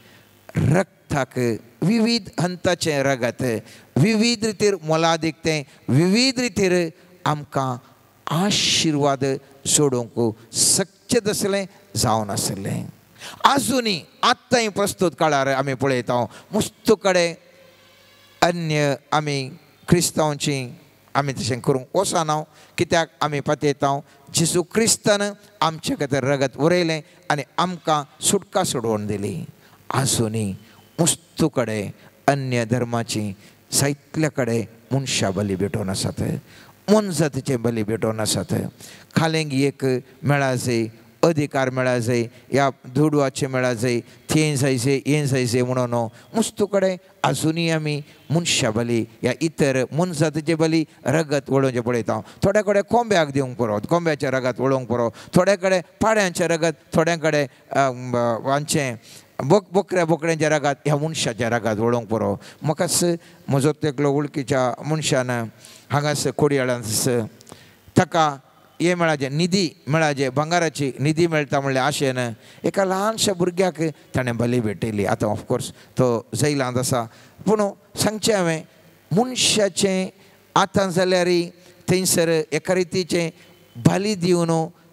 रगताक विविध हंताचें रगत, विविध रितीर मोलादीकतें, विविध रितीर आमकां आशिर्वाद सोडूंक शक्य आसलें, जावन आसलें. आजुनी आत्तांय प्रस्तुत काळार आमी पळयता मस्त कडेन अन्य आमी क्रिस्तांवांची आमी तशें करूंक वचना. कित्याक आमी पातयता जेजू क्रिस्तान आमचे खातीर रगत उरयलें आनी आमकां सुटका सोडवून दिली. आजुनी मस्त कडेन अन्य धर्माची जायतले कडेन मनशां बली भेटोवन आसात, मनजातीचे बली भेटोवन आसात. खालेंक एक मेळा जाय, अधिकार मेळा जाय, ह्या धुडवाचे मेळा जाय, तें जायचे हें जायचे म्हणून मस्त कडेन आजुनी आमी मनशां बली ह्या इतर मनजातीचे बली रगत वळोवचें पळयता. थोड्या कडेन कोंब्याक दिवंक पुरो, कोंब्याचें रगत वळोवंक पुरो, थोड्या कडेन पाड्यांचें रगत, थोड्या कडेन हांचें बोकड्यांचें रगत, ह्या मनशाचें रगत वळोवंक पुरो. म्हाकाच म्हजो एकलो वळखीच्या मनशान हांगास कोडयाळांत ताका हे मेळाचें निधी मेळाचें, भांगाराची निधी मेळटा म्हणल्या आशेन एका ल्हानशा भुरग्याक ताणें बली भेटयली. आतां ऑफकोर्स तो जैलांत आसा, पूण सांगचें हांवें मनशाचें आतां जाल्यार थंयसर एका रितीचें बली दिवन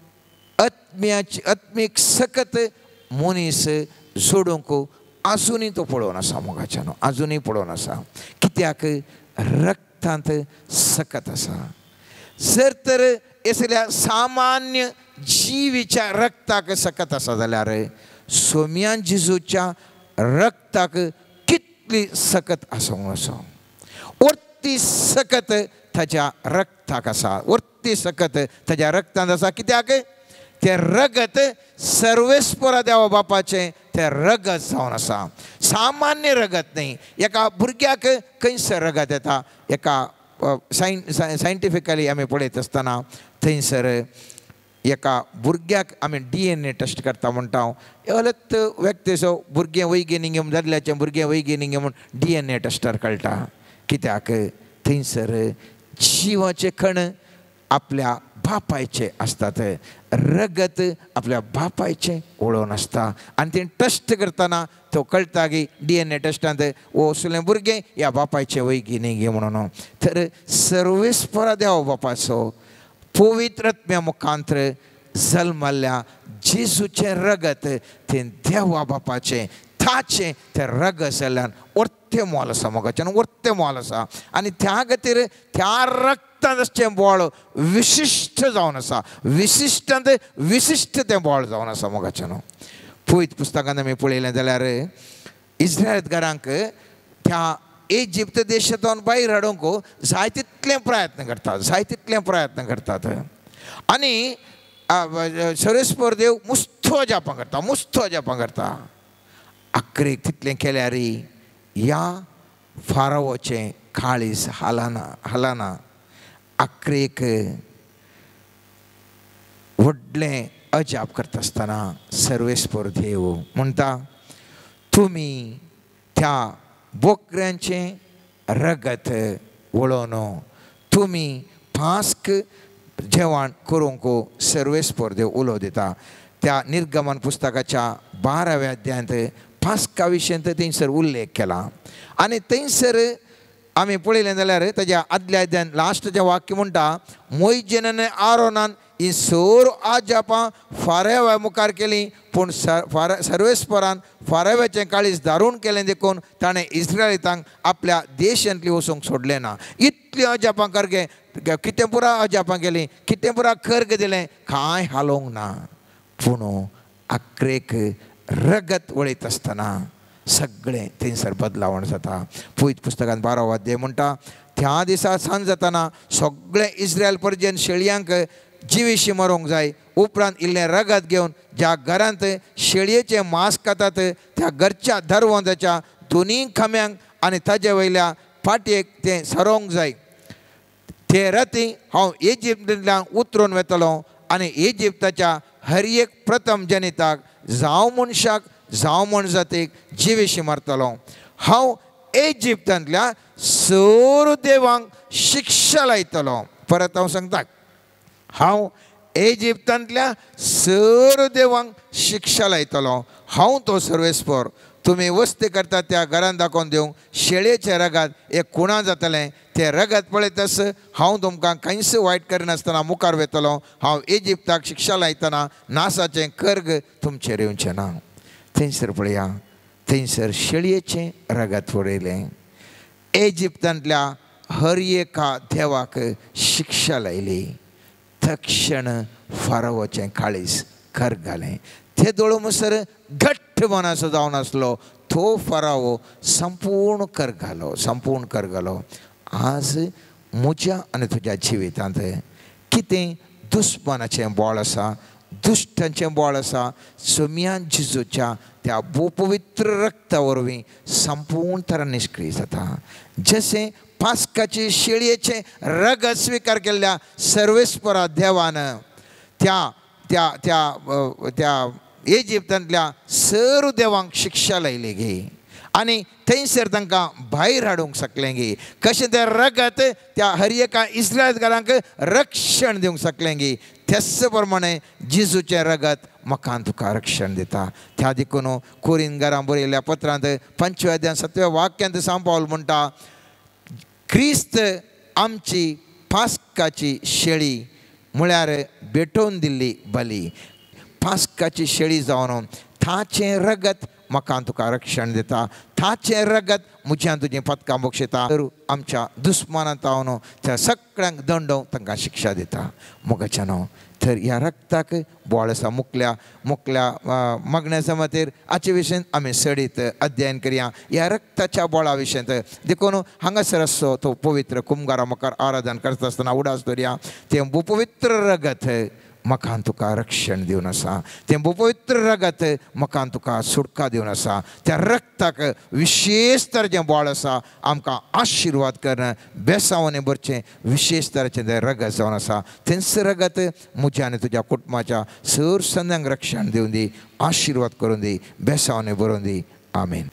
आत्मीक सकत मनीस सोडूंक आजुनी तो पळोवन आसा. मोगाच्यान आजुनी पळोवन आसा. कित्याक रक्तांत सकत आसा. जर तर असल्या सामान्य जिवीच्या रक्ताक सकत आसा जाल्यार सोम्या जेजूच्या रक्ताक कितली सकत आसूंक आसा. वर्ती सकत ताच्या रक्ताक आसा, वर्ती सकत ताच्या रक्तांत आसा. कित्याक तें रगत सर्वेस्परा देवा बापाचें तें रगत जावन आसा. सामान्य रगत न्ही. एका भुरग्याक खंयसर रगत येता, एका सायंटिफिकली आमी पळयत आसतना थंयसर एका भुरग्याक आमी DNA टेस्ट करता म्हणटा. अलत व्यक्तीचो भुरगें वैगिनी घेवन दादल्याचें भुरगें वैगिनी घेवन DNA टेस्टार कळटा. कित्याक थंयसर जिवाचे कण आपल्या बापायचे असतात, रगत आपल्या बापायचें वळोवन आसता. आनी तें टेस्ट करतना तो कळटा की DNA टेस्टांत वो असलें भुरगें ह्या बापायचें वैगिनी घे म्हणून. तर सर्वेस्परा देवा बापाचो पवित्र आत्म्या मुखांतर जल्मल्ल्या जेजूचें रगत तें देवा बापाचें ताचें तें रगत जाल्ल्यान वर्तें मोल आसा. मोगाच्यान वर्तें मोल आसा. आनी त्या खातीर त्या रक्ताचें बोळ विशिश्ट जावन आसा. विशिश्टांत विशिश्ट तें बोळ जावन आसा. मोगाच्यान पळयत पुस्तकांत आमी पळयलें जाल्यार इस्रायेलकारांक त्या इजिप्त देशांतून भायर हाडूंक जाय तितले प्रयत्न करतात. आनी सर्वेस्पर देव मुस्तो जापां करता. आखरेक तितलें केल्यार ह्या फारावाचें काळीज हालना. आखरेक व्हडलें अजाप करता आसतना सर्वेस्पर देव म्हणटा, तुमी त्या बोकड्यांचें रगत वळोवन तुमी पास्क जेवण करूंक सर्वेस्पर देव उलो दिता. त्या निर्गमन पुस्तकाच्या 12व्या अध्यायांत पास्का विशयी थंयसर उल्लेख केला. आनी थंयसर आमी पळयलें जाल्यार ताज्या आदल्या अध्यायान लास्टचें वाक्य म्हणटा, मोइजेन आनी आरोनान ही सर आजापां फारेव्या मुखार केलीं, पूण सर्वेस्परान फारेव्याचें काळीज दारून केलें देखून ताणें इस्रायलितांक आपल्या देशांतली वचूंक सोडलें ना. इतली अजापां करगे कितें पुरा अजापां केलीं, कितें पुरा कर्ग दिलें, कांय हालोवंक ना. पूण आख्रेक रगत वळयत आसतना सगळें थंयसर बदलावण जाता. पयत पुस्तकांत 12वा अध्याय म्हणटा, त्या दिसा सांज जाताना सगळे इस्रायल परजन शेळयांक जिवीशी मरूंक जाय. उपरांत इल्लें रगत घेवन ज्या घरांत शेळयेचें मांस खातात त्या घरच्या धरवंदाच्या दोनी खांब्यांक आनी ताजे वयल्या फाटयेक तें सरोंक जाय. ते राती हांव इजिप्तांतल्यान उतरून वेतलो आनी इजिप्ताच्या हर एक प्रथम जनिताक जावं मनशाक जावं म्हण जातीक जिवीशी मारतलो. हांव इजिप्तांतल्या सर देवांक शिक्षा लायतलो. परत हांव सांगता, हांव इजिप्तांतल्या सर देवांक शिक्षा लायतलो. हांव तो सर्वेस्पर. तुमी वस्ती करतात त्या घरांत दाखोवन दिवंक शेळयेचे रगत एक कुणा जातलें. तें रगत पळयतस हांव तुमकां कांयच वायट करिनासतना मुखार वेतलो. हांव इजिप्ताक शिक्षा लायतना नासाचें कर्ग तुमचेर येवचें ना. थंयसर पळया, थंयसर शेळयेचें रगत उडयलें. इजिप्तांतल्या हर एका देवाक शिक्षा लायली. तक्षण फारावाचें काळीज कर्ग घालें. ते दोळ म्हणसर घट्ट मनाचो जावन आसलो तो फारावो संपूर्ण कर्ग घालो, संपूर्ण कर्ग घालो. आज म्हज्या आनी तुज्या जिवितांत कितें दुस्मनाचें बोळ आसा, दुश्टांचें बोळ आसा, सोम्यान जिजूच्या त्या पवित्र रक्ता वरवीं संपूर्ण तरान निश्क्रीय जाता. जशें पास्काची शेळयेचें रगत स्विकार केल्ल्या सर्वेस्परा देवान त्या त्या त्या त्या इजिप्तांतल्या सर देवांक शिक्षा लायली गे आनी थंयसर तांकां भायर हाडूंक शकलें गे. कशें तें रगत त्या हर एका इस्रायलकारांक रक्षण दिवंक शकलें गे, त्याच प्रमाणे जिजूचें रगत म्हाका तुका रक्षण दिता. त्या देखून कोरिंथकारांक बरयल्ल्या पत्रांत 5व्या अध्यायान 7व्या वाक्यांत सांग पावल म्हणटा, क्रिस्त आमची पास्काची शेळी म्हळ्यार भेटोवन दिल्ली बली. पास्काची शेळी जावन ताचें रगत म्हाका तुका रक्षण दिता. ताचें रगत म्हज्यान तुजें पदकां बक्षिता. तर आमच्या दुस्मानांत हांव त्या सगळ्यांक दंडोवंक तांकां शिक्षा दिता. मोगाच्या न्हू तर ह्या रक्ताक बोळ आसा. मुखल्या मगण्याच्या मतीर हाचे विशयी आमी सडीत अध्ययन करया. ह्या रक्ताच्या बोळा विशयी देखून हांगासर आसो तो पवित्र कुंभारा मुखार आराधन करता आसतना उडास दवरया. तें पवित्र रगत म्हाका तुका रक्षण दिवन आसा. तें पवित्र रगत म्हाका तुका सुटका दिवन आसा. त्या रक्ताक विशेष तरेचें बोळ आसा. आमकां आशिर्वाद करन बेसावनी भरचें विशेष तरेचें तें रगत जावन आसा. तेंच रगत म्हज्या आनी तुज्या कुटुंबाच्या सर संद्यांक रक्षण दिवन दी, आशिर्वाद करून दी, बेसावनी भरून दी. आमेन.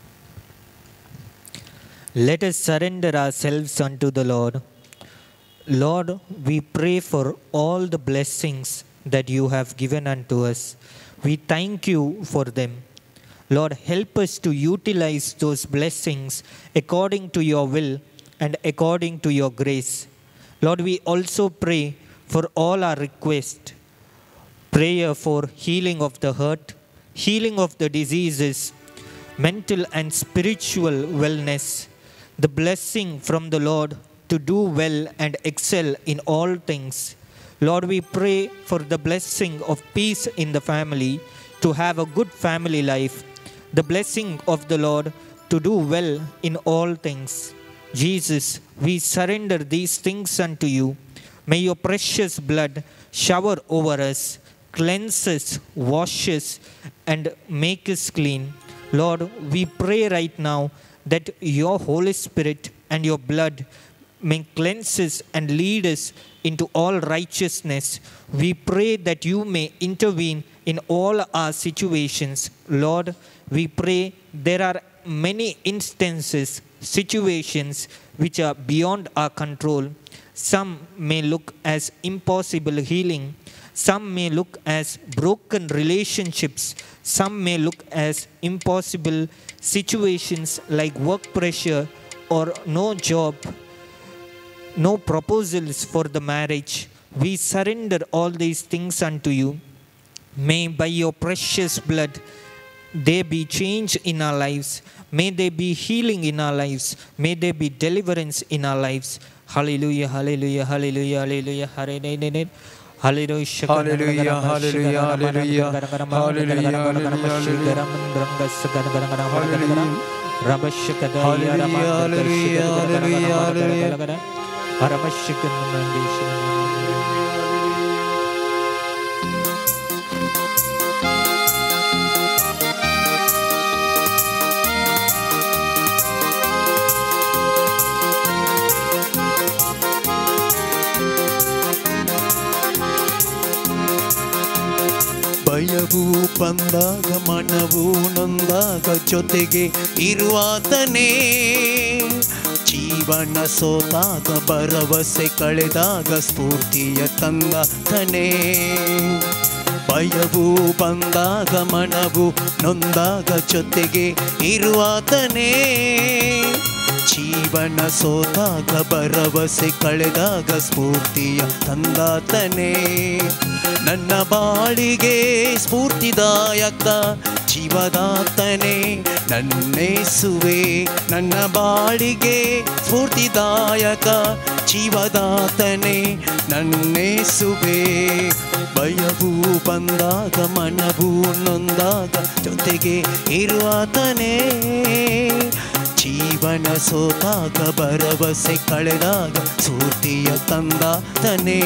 Let us surrender ourselves unto the Lord. Lord, we pray for all the blessings that you have given unto us. We thank you for them. Lord, help us to utilize those blessings according to your will and according to your grace. Lord, we also pray for all our requests. Prayer for healing of the hurt, healing of the diseases, mental and spiritual wellness, the blessing from the Lord to do well and excel in all things. Lord, we pray for the blessing of peace in the family, to have a good family life, the blessing of the Lord to do well in all things. Jesus, we surrender these things unto you. May your precious blood shower over us, cleanse us, wash us, and make us clean. Lord, we pray right now that your Holy Spirit and your blood may cleanse us and lead us into all righteousness. We pray that you may intervene in all our situations. Lord, we pray there are many instances, situations which are beyond our control. Some may look as impossible healing. Some may look as broken relationships. Some may look as impossible situations like work pressure or no job, no proposals for the marriage. We surrender all these things unto you. May by your precious blood there be change in our lives. May there be healing in our lives. May there be deliverance in our lives. Hallelujah, hallelujah, hallelujah, hallelujah, hallelujah. Hallelujah, Hallelujah, hallelujah, hallelujah, ಭಯವು ಬಂದಾಗ ಮನವು ನೊಂದಾಗ ಜೊತೆಗೆ ಇರುವಾತನೇ, ಜೀವನ ಸೋತಾಗ ಭರವಸೆ ಕಳೆದಾಗ ಸ್ಫೂರ್ತಿಯ ತಂದಾತನೇ. ಭಯವು ಬಂದಾಗ ಮನವು ನೊಂದಾಗ ಜೊತೆಗೆ ಇರುವಾತನೇ, ಜೀವನ ಸೋತಾಗ ಭರವಸೆ ಕಳೆದಾಗ ಸ್ಫೂರ್ತಿಯ ತಂದಾತನೇ. ನನ್ನ ಬಾಳಿಗೆ ಸ್ಫೂರ್ತಿದಾಯಕ ಜೀವದಾತನೇ ನನ್ನೇಸುವೆ, ನನ್ನ ಬಾಳಿಗೆ ಸ್ಫೂರ್ತಿದಾಯಕ ಜೀವದಾತನೇ ನನ್ನೇಸುವೆ. ಭಯವು ಬಂದಾಗ ಮನವು ನೊಂದಾಗ ಜೊತೆಗೆ ಇರುವಾತನೇ, ಜೀವನ ಸೋತಾಗ ಭರವಸೆ ಕಳೆದಾಗ ಸ್ಫೂರ್ತಿಯ ತಂದಾತನೇ.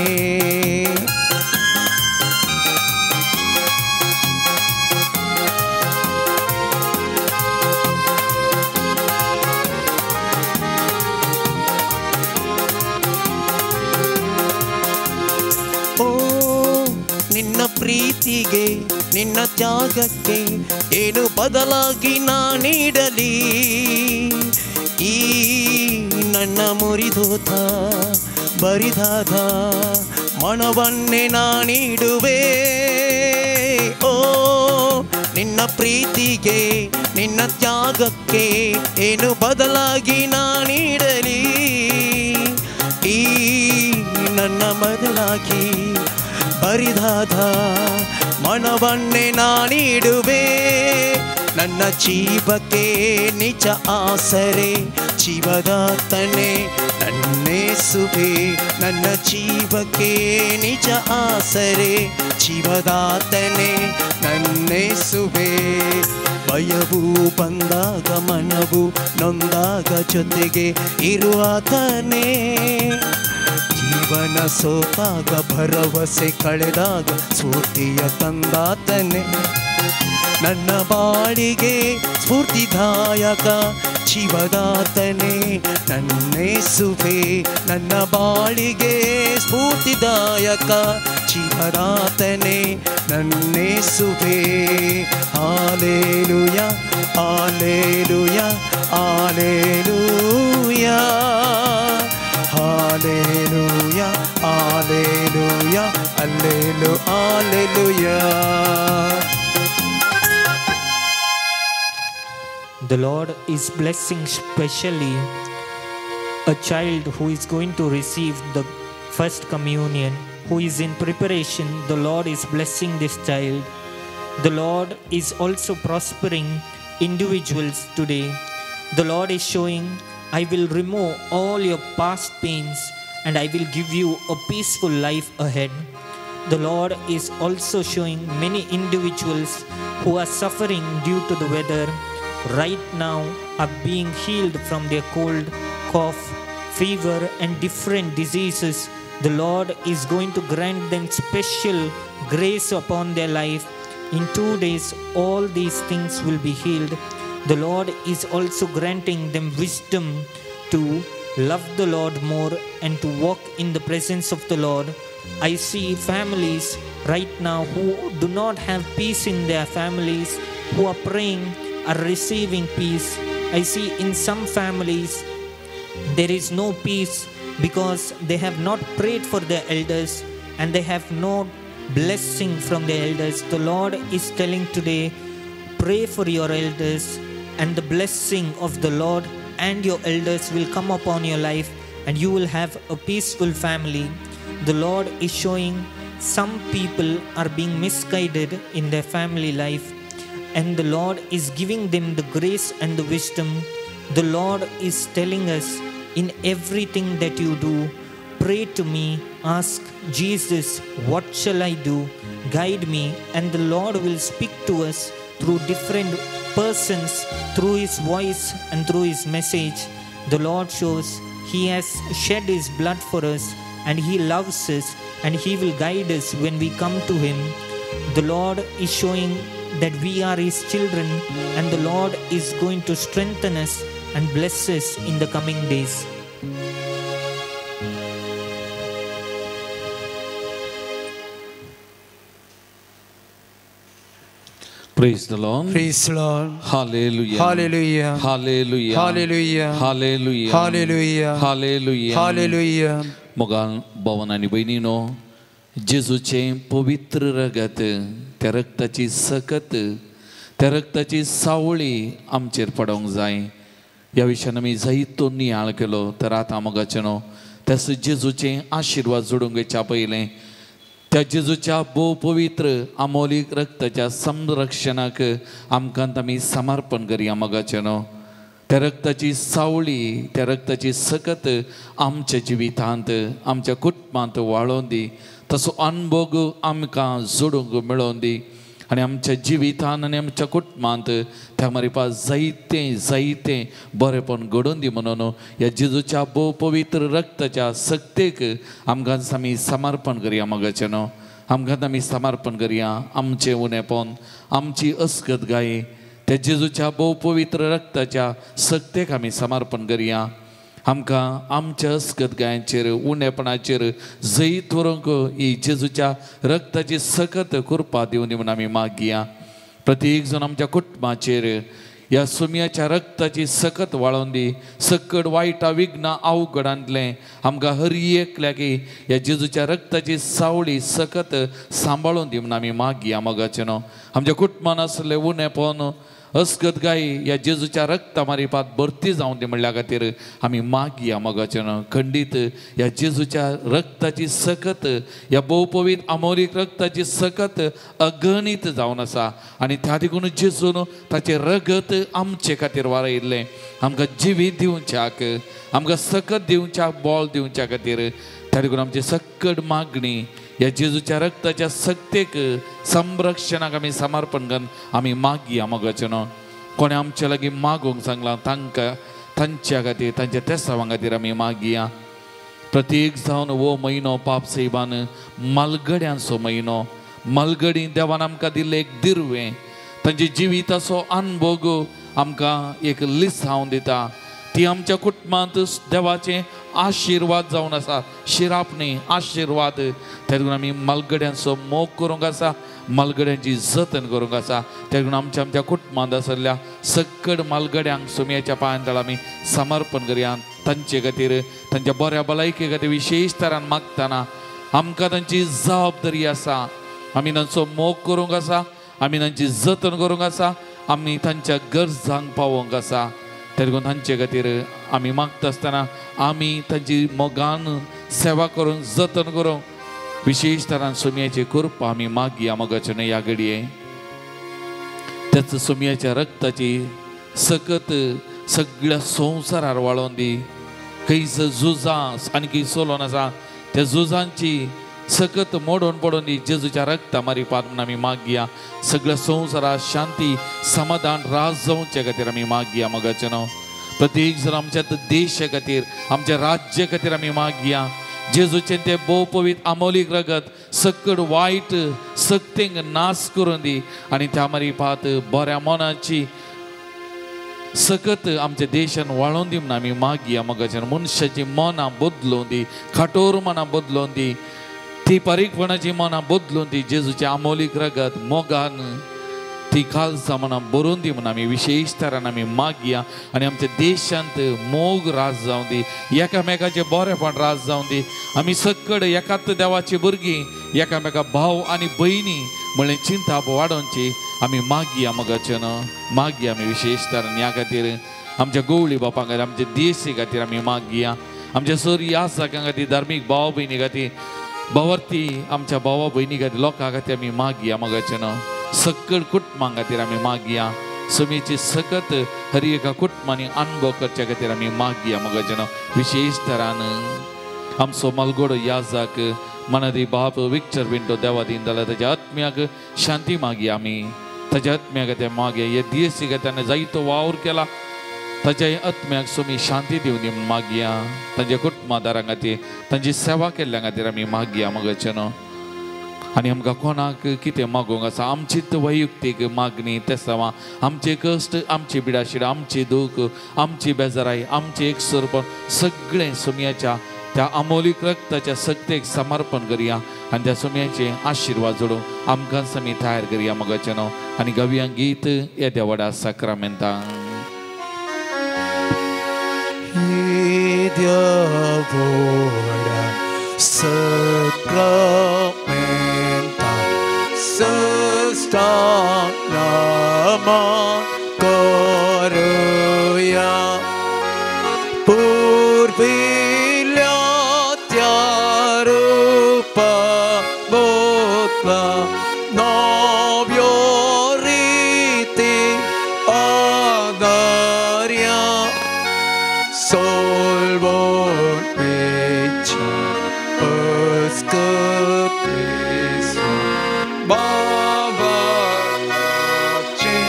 ನಿನ್ನ ಪ್ರೀತಿಗೆ ನಿನ್ನ ತ್ಯಾಗಕ್ಕೆ ಏನು ಬದಲಾಗಿ ನಾನೀಡಲಿ, ಈ ನನ್ನ ಮುರಿದೋತ ಬರಿದಾದ ಮನವನ್ನೇ ನಾನೀಡುವೆ. ಓ ನಿನ್ನ ಪ್ರೀತಿಗೆ ನಿನ್ನ ತ್ಯಾಗಕ್ಕೆ ಏನು ಬದಲಾಗಿ ನಾನೀಡಲಿ, ಈ ನನ್ನ ಬದಲಾಗಿ ಬರಿದಾದ ಮನವನ್ನೇ ನಾನೀಡುವೆ. ನನ್ನ ಜೀವಕ್ಕೆ ನಿಜ ಆಸರೆ ಜೀವದಾತನೇ ನನ್ನೇಸುವೆ, ನನ್ನ ಜೀವಕ್ಕೆ ನಿಜ ಆಸರೆ ಜೀವದಾತನೇ ನನ್ನೇಸುವೆ. ಭಯವು ಬಂದಾಗ ಮನವು ನೊಂದಾಗ ಜೊತೆಗೆ ಇರುವಾತನೇ, ಜೀವನ ಸೋತಾಗ ಭರವಸೆ ಕಳೆದಾಗ ಸ್ಫೂರ್ತಿಯ ತಂದಾತನೇ. ನನ್ನ ಬಾಳಿಗೆ ಸ್ಫೂರ್ತಿದಾಯಕ ಜೀವದಾತನೇ ನನ್ನೇಸುವೆ, ನನ್ನ ಬಾಳಿಗೆ ಸ್ಫೂರ್ತಿದಾಯಕ ಜೀವದಾತನೇ ನನ್ನೇಸುವೆ. Hallelujah hallelujah hallelujah Hallelujah, hallelujah, hallelujah, hallelujah. The Lord is blessing specially a child who is going to receive the first communion, who is in preparation. The Lord is blessing this child. The Lord is also prospering individuals today. The Lord is showing, I will remove all your past pains and I will give you a peaceful life ahead. The Lord is also showing many individuals who are suffering due to the weather right now are being healed from their cold, cough, fever and different diseases. The Lord is going to grant them special grace upon their life. In 2 days all these things will be healed. The Lord is also granting them wisdom to love the Lord more and to walk in the presence of the Lord. I see families right now who do not have peace in their families, who are praying, are receiving peace. I see in some families there is no peace because they have not prayed for their elders and they have no blessing from the elders. The Lord is telling today, pray for your elders, and the blessing of the Lord and your elders will come upon your life, and you will have a peaceful family. The Lord is showing some people are being misguided in their family life, and the Lord is giving them the grace and the wisdom. The Lord is telling us, in everything that you do, pray to me, ask Jesus, what shall I do? Guide me, and the Lord will speak to us through different persons, through His voice and through His message. The Lord shows He has shed His blood for us, and He loves us, and He will guide us when we come to Him. The Lord is showing that we are His children, and the Lord is going to strengthen us and bless us in the coming days. Praise the Lord. Praise the Lord. Hallelujah. Hallelujah. Hallelujah. Hallelujah. Hallelujah. Hallelujah. Hallelujah. Hallelujah. मोगाल भावन आणि बहिणीनो, जेजूचे पवित्र रगत, त्या रक्ताची सकत, त्या रक्ताची सावळी आमचेर पडोंक जाय. ह्या विशयान आमी जायतो नियाळ केलो, तर आतां मोगाचे न्हू, त्यास जेजूचे आशिर्वाद जोडूंक घेवच्या पयलें त्या जेजूच्या भोव पवित्र अमोलीक रक्ताच्या संरक्षणाक आमकां आमी समर्पण करया मोगाचे न्हू. त्या रक्ताची सावळी, त्या रक्ताची सकत आमच्या जिवितांत, आमच्या कुटुंबांत वाळोवन दी. तसो अनुभव आमकां जोडूंक मेळोवन दी, आनी आमच्या जिवितांत आनी आमच्या कुटुंबांत त्या मारिपा जायतें बरेंपण घडोवन दी म्हणून ह्या जेजूच्या भोव पवित्र रक्ताच्या सक्तेक आमकां आमी समर्पण करया मोगाचे न्हू. आमकां आमी समर्पण करया आमचें उणेपण, आमची अस्कत गाय त्या जेजूच्या भोव पवित्र रक्ताच्या सक्तेक आमी समर्पण करया. आमकां आमच्या अस्कत गायांचेर, उणेपणाचेर जैत व्हरूंक ही जेजूच्या रक्ताची सकत कृपा दिवनी म्हणून आमी मागया. प्रत्येक जण आमच्या कुटुंबाचेर ह्या सुमयाच्या रक्ताची सकत वाळोवन दी. सकट वायटा विघ्ना अवघडांतलें आमकां हर एकल्याक ह्या जेजूच्या रक्ताची सावळी सकत सांबाळून दी म्हणून आमी मागया मोगाचे न्हू. आमच्या कुटुंबान आसलें उणेपण, अस्कत गाय ह्या जेजूच्या रक्ता मारिपात भरती जावन दी म्हणल्या खातीर आमी मागया मोगाचे न्हू. खंडीत ह्या जेजूच्या रक्ताची सकत, ह्या भोव पवित्र अमोलीक रक्ताची सकत अगणीत जावन आसा, आनी त्या देखून जेजून ताचें रगत आमचे खातीर वारयल्लें. आमकां जिवीत दिवच्याक, आमकां सकत दिवच्याक, बोल दिवच्या खातीर त्या देखून आमची सकट मागणी ह्या जेजूच्या रक्ताच्या सक्तेक संरक्षणाक आमी समर्पण करून आमी मागया मोगाचे न्हू. कोणे आमच्या लागीं मागूंक सांगलां तांकां, तांच्या खातीर, तांच्या तेसावां खातीर आमी मागया. प्रत्येक जावन हो म्हयनो पाप सैबान मलगड्यांचो म्हयनो, मलगडी देवान आमकां दिल्लें एक दिर्वें, तांचे जिविताचो अनुभव आमकां एक लिसांव दिता. ती आमच्या कुटुंबांत देवाचें आशिर्वाद जावन आसा, शिरापणी आशिर्वाद. त्या देखून आमी मलगड्यांचो मोग करूंक आसा, मलगड्यांची जतन करूंक आसा. त्या देखून आमच्या कुटुंबांत आसलेल्या सकट मलगड्यांक सुमयाच्या पांयां आमी समर्पण करया. तांचे खातीर, तांच्या बऱ्या भलायके खातीर विशेश तरान मागतना आमकां तांची जबाबदारी आसा. आमी तांचो मोग करूंक आसा, आमी तांची जतन करूंक आसा, आमी तांच्या गरजांक पावोवंक आसा. त्या देखून तांचे खातीर आमी मागता आसतना आमी तांची मोगान सेवा करूंक, जतन करूंक विशेश तरान सुमयाची कृपा आमी मागया मोगाचे न्हू. ह्या घडये त्याच सुमयाच्या रक्ताची सकत सगळ्या संवसारार वाळोवन दी. खंयच झुजां आनी सोलोन आसा, त्या झुजांची सकत मोडून पडून दी जेजूच्या रक्ता मारिपात म्हणून आमी मागया. सगळ्या संवसारात शांती, समाधान राज जावचे खातीर आमी मागया मोगाचे न्हू. प्रत्येक जण आमच्या देशा खातीर, आमच्या राज्या खातीर आमी मागया. जेजूचे ते भोव पवित्र अमोलीक रगत सकट वायट सक्तेक नाश करून दी, आनी त्या मारिपात बऱ्या मनाची सकत आमच्या देशान वाळोवन दी म्हणून आमी मागया मोगाचे. मनशाची मनां बदलोवन दी, खाटोर मनां बदलोवन दी, ती पारीकपणाची मनां बदलून दी जेजूचे अमोलीक रगत मोगान ती खालसा म्हणा बरोवन दी म्हणून आमी विशेश तरान आमी मागया आनी आमच्या देशांत मोग राज जावं दी एकामेकाचे बरेपण राज जावं दी आमी सकड एकाच देवाची भुरगीं एकामेका भाव आनी भयणी म्हणलें चिंताप वाडोवची आमी मागया मगाचे न्हू मागया आमी विशेष तरान ह्या खातीर आमच्या गवळी बापा खातीर आमच्या देशा खातीर आमी मागया आमच्या सरी आसाकां खातीर धार्मीक भाव भयणी खातीर भावार्थी आमच्या भावा भयणी खातीर लोकां खातीर आमी मागया मगाचे न्हू सकड कुटुंबां खातीर आमी मागया सुमीची सकत हरी एका कुटुंबांनी अनुभव करच्या खातीर आमी मागया मगाचे न्हू विशेष तरान आमचो मलगोडो याजाक मनादी बाप विक्टर विंटो देवा दीन जाल्यार ताच्या आत्म्याक शांती मागया आमी ताच्या आत्म्या खातीर मागया हे दिस ताणें जायतो वावर केला ताच्या आत्म्याक सुमी शांती दिवन दी म्हूण मागया तांच्या कुटुंबादारां खातीर तांची सेवा केल्ल्या खातीर आमी मागया मगाचे न्हू आनी आमकां कोणाक कितें मागूंक आसा आमचीच वैयक्तीक मागणी तेसावां आमचे कश्ट आमची बिडाशिडां आमची दूख आमची बेजाराई आमचे एकसरपण सगळें सुमयाच्या त्या अमोलीक रक्ताच्या सक्तेक समर्पण करया आनी त्या सुमयाचे आशिर्वाद जोडूं आमकांच आमी तयार करया मगाचे न्हू आनी गव्या गीत येद्या व्हडा साक्रामेंतांक Sacramenta Sestan Nama Koruya Purvilya Tyarupa Botla Novyoriti Adarya Solvon Pecha Escapesa Baba Lache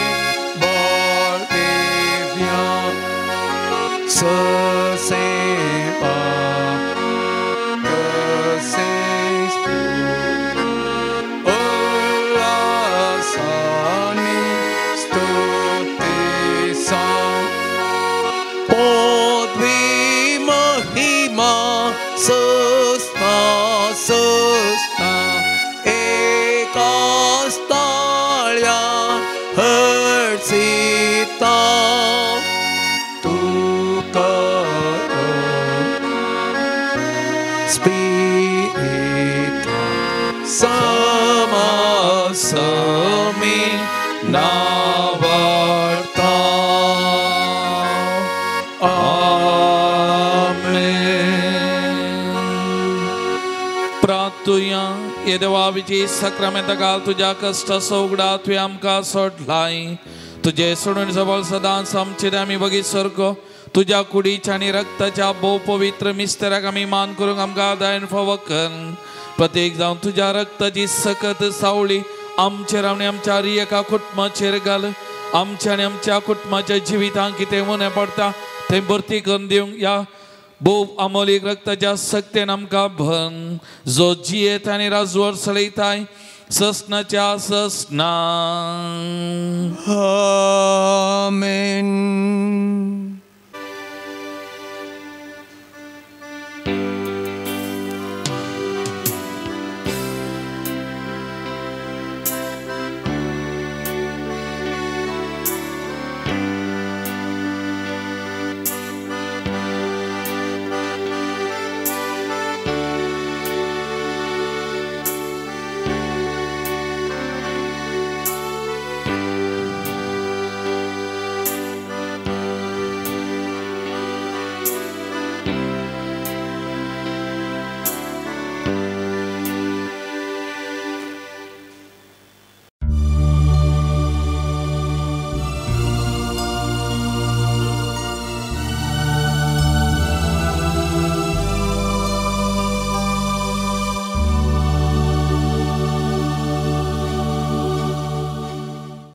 Bolivia Saseba Kasespu Olasani Stutisa Podvi Mahima Susna Susna Ekastalya Hersita Tukaro Spirita Sama Sami Navarta तुया ये देवा विजय सक्रमेंत काल तुझ्या कष्ट सोगडा तुवें आमकां सोडलाय तुझे सोडून जवळ सदांच आमचेर आमी बगी सरको तुझ्या कुडीच्या आनी रक्ताच्या भोव पवित्र मिस्तेराक आमी मान करूंक आमकां दायन फावो कर प्रत्येक जावन तुझ्या रक्ताची सकत सावळी आमचेर आनी आमच्या एका कुटुंबाचेर घाल आमच्या आनी आमच्या कुटुंबाच्या जिवितांत कितें उणें पडटा तें भरती करून दिवंक या भोव अमोलीक रक्ताच्या सक्तेन आमकां भन जो जियेत आनी राजवर चलयताय ससनाच्या ससना Amen.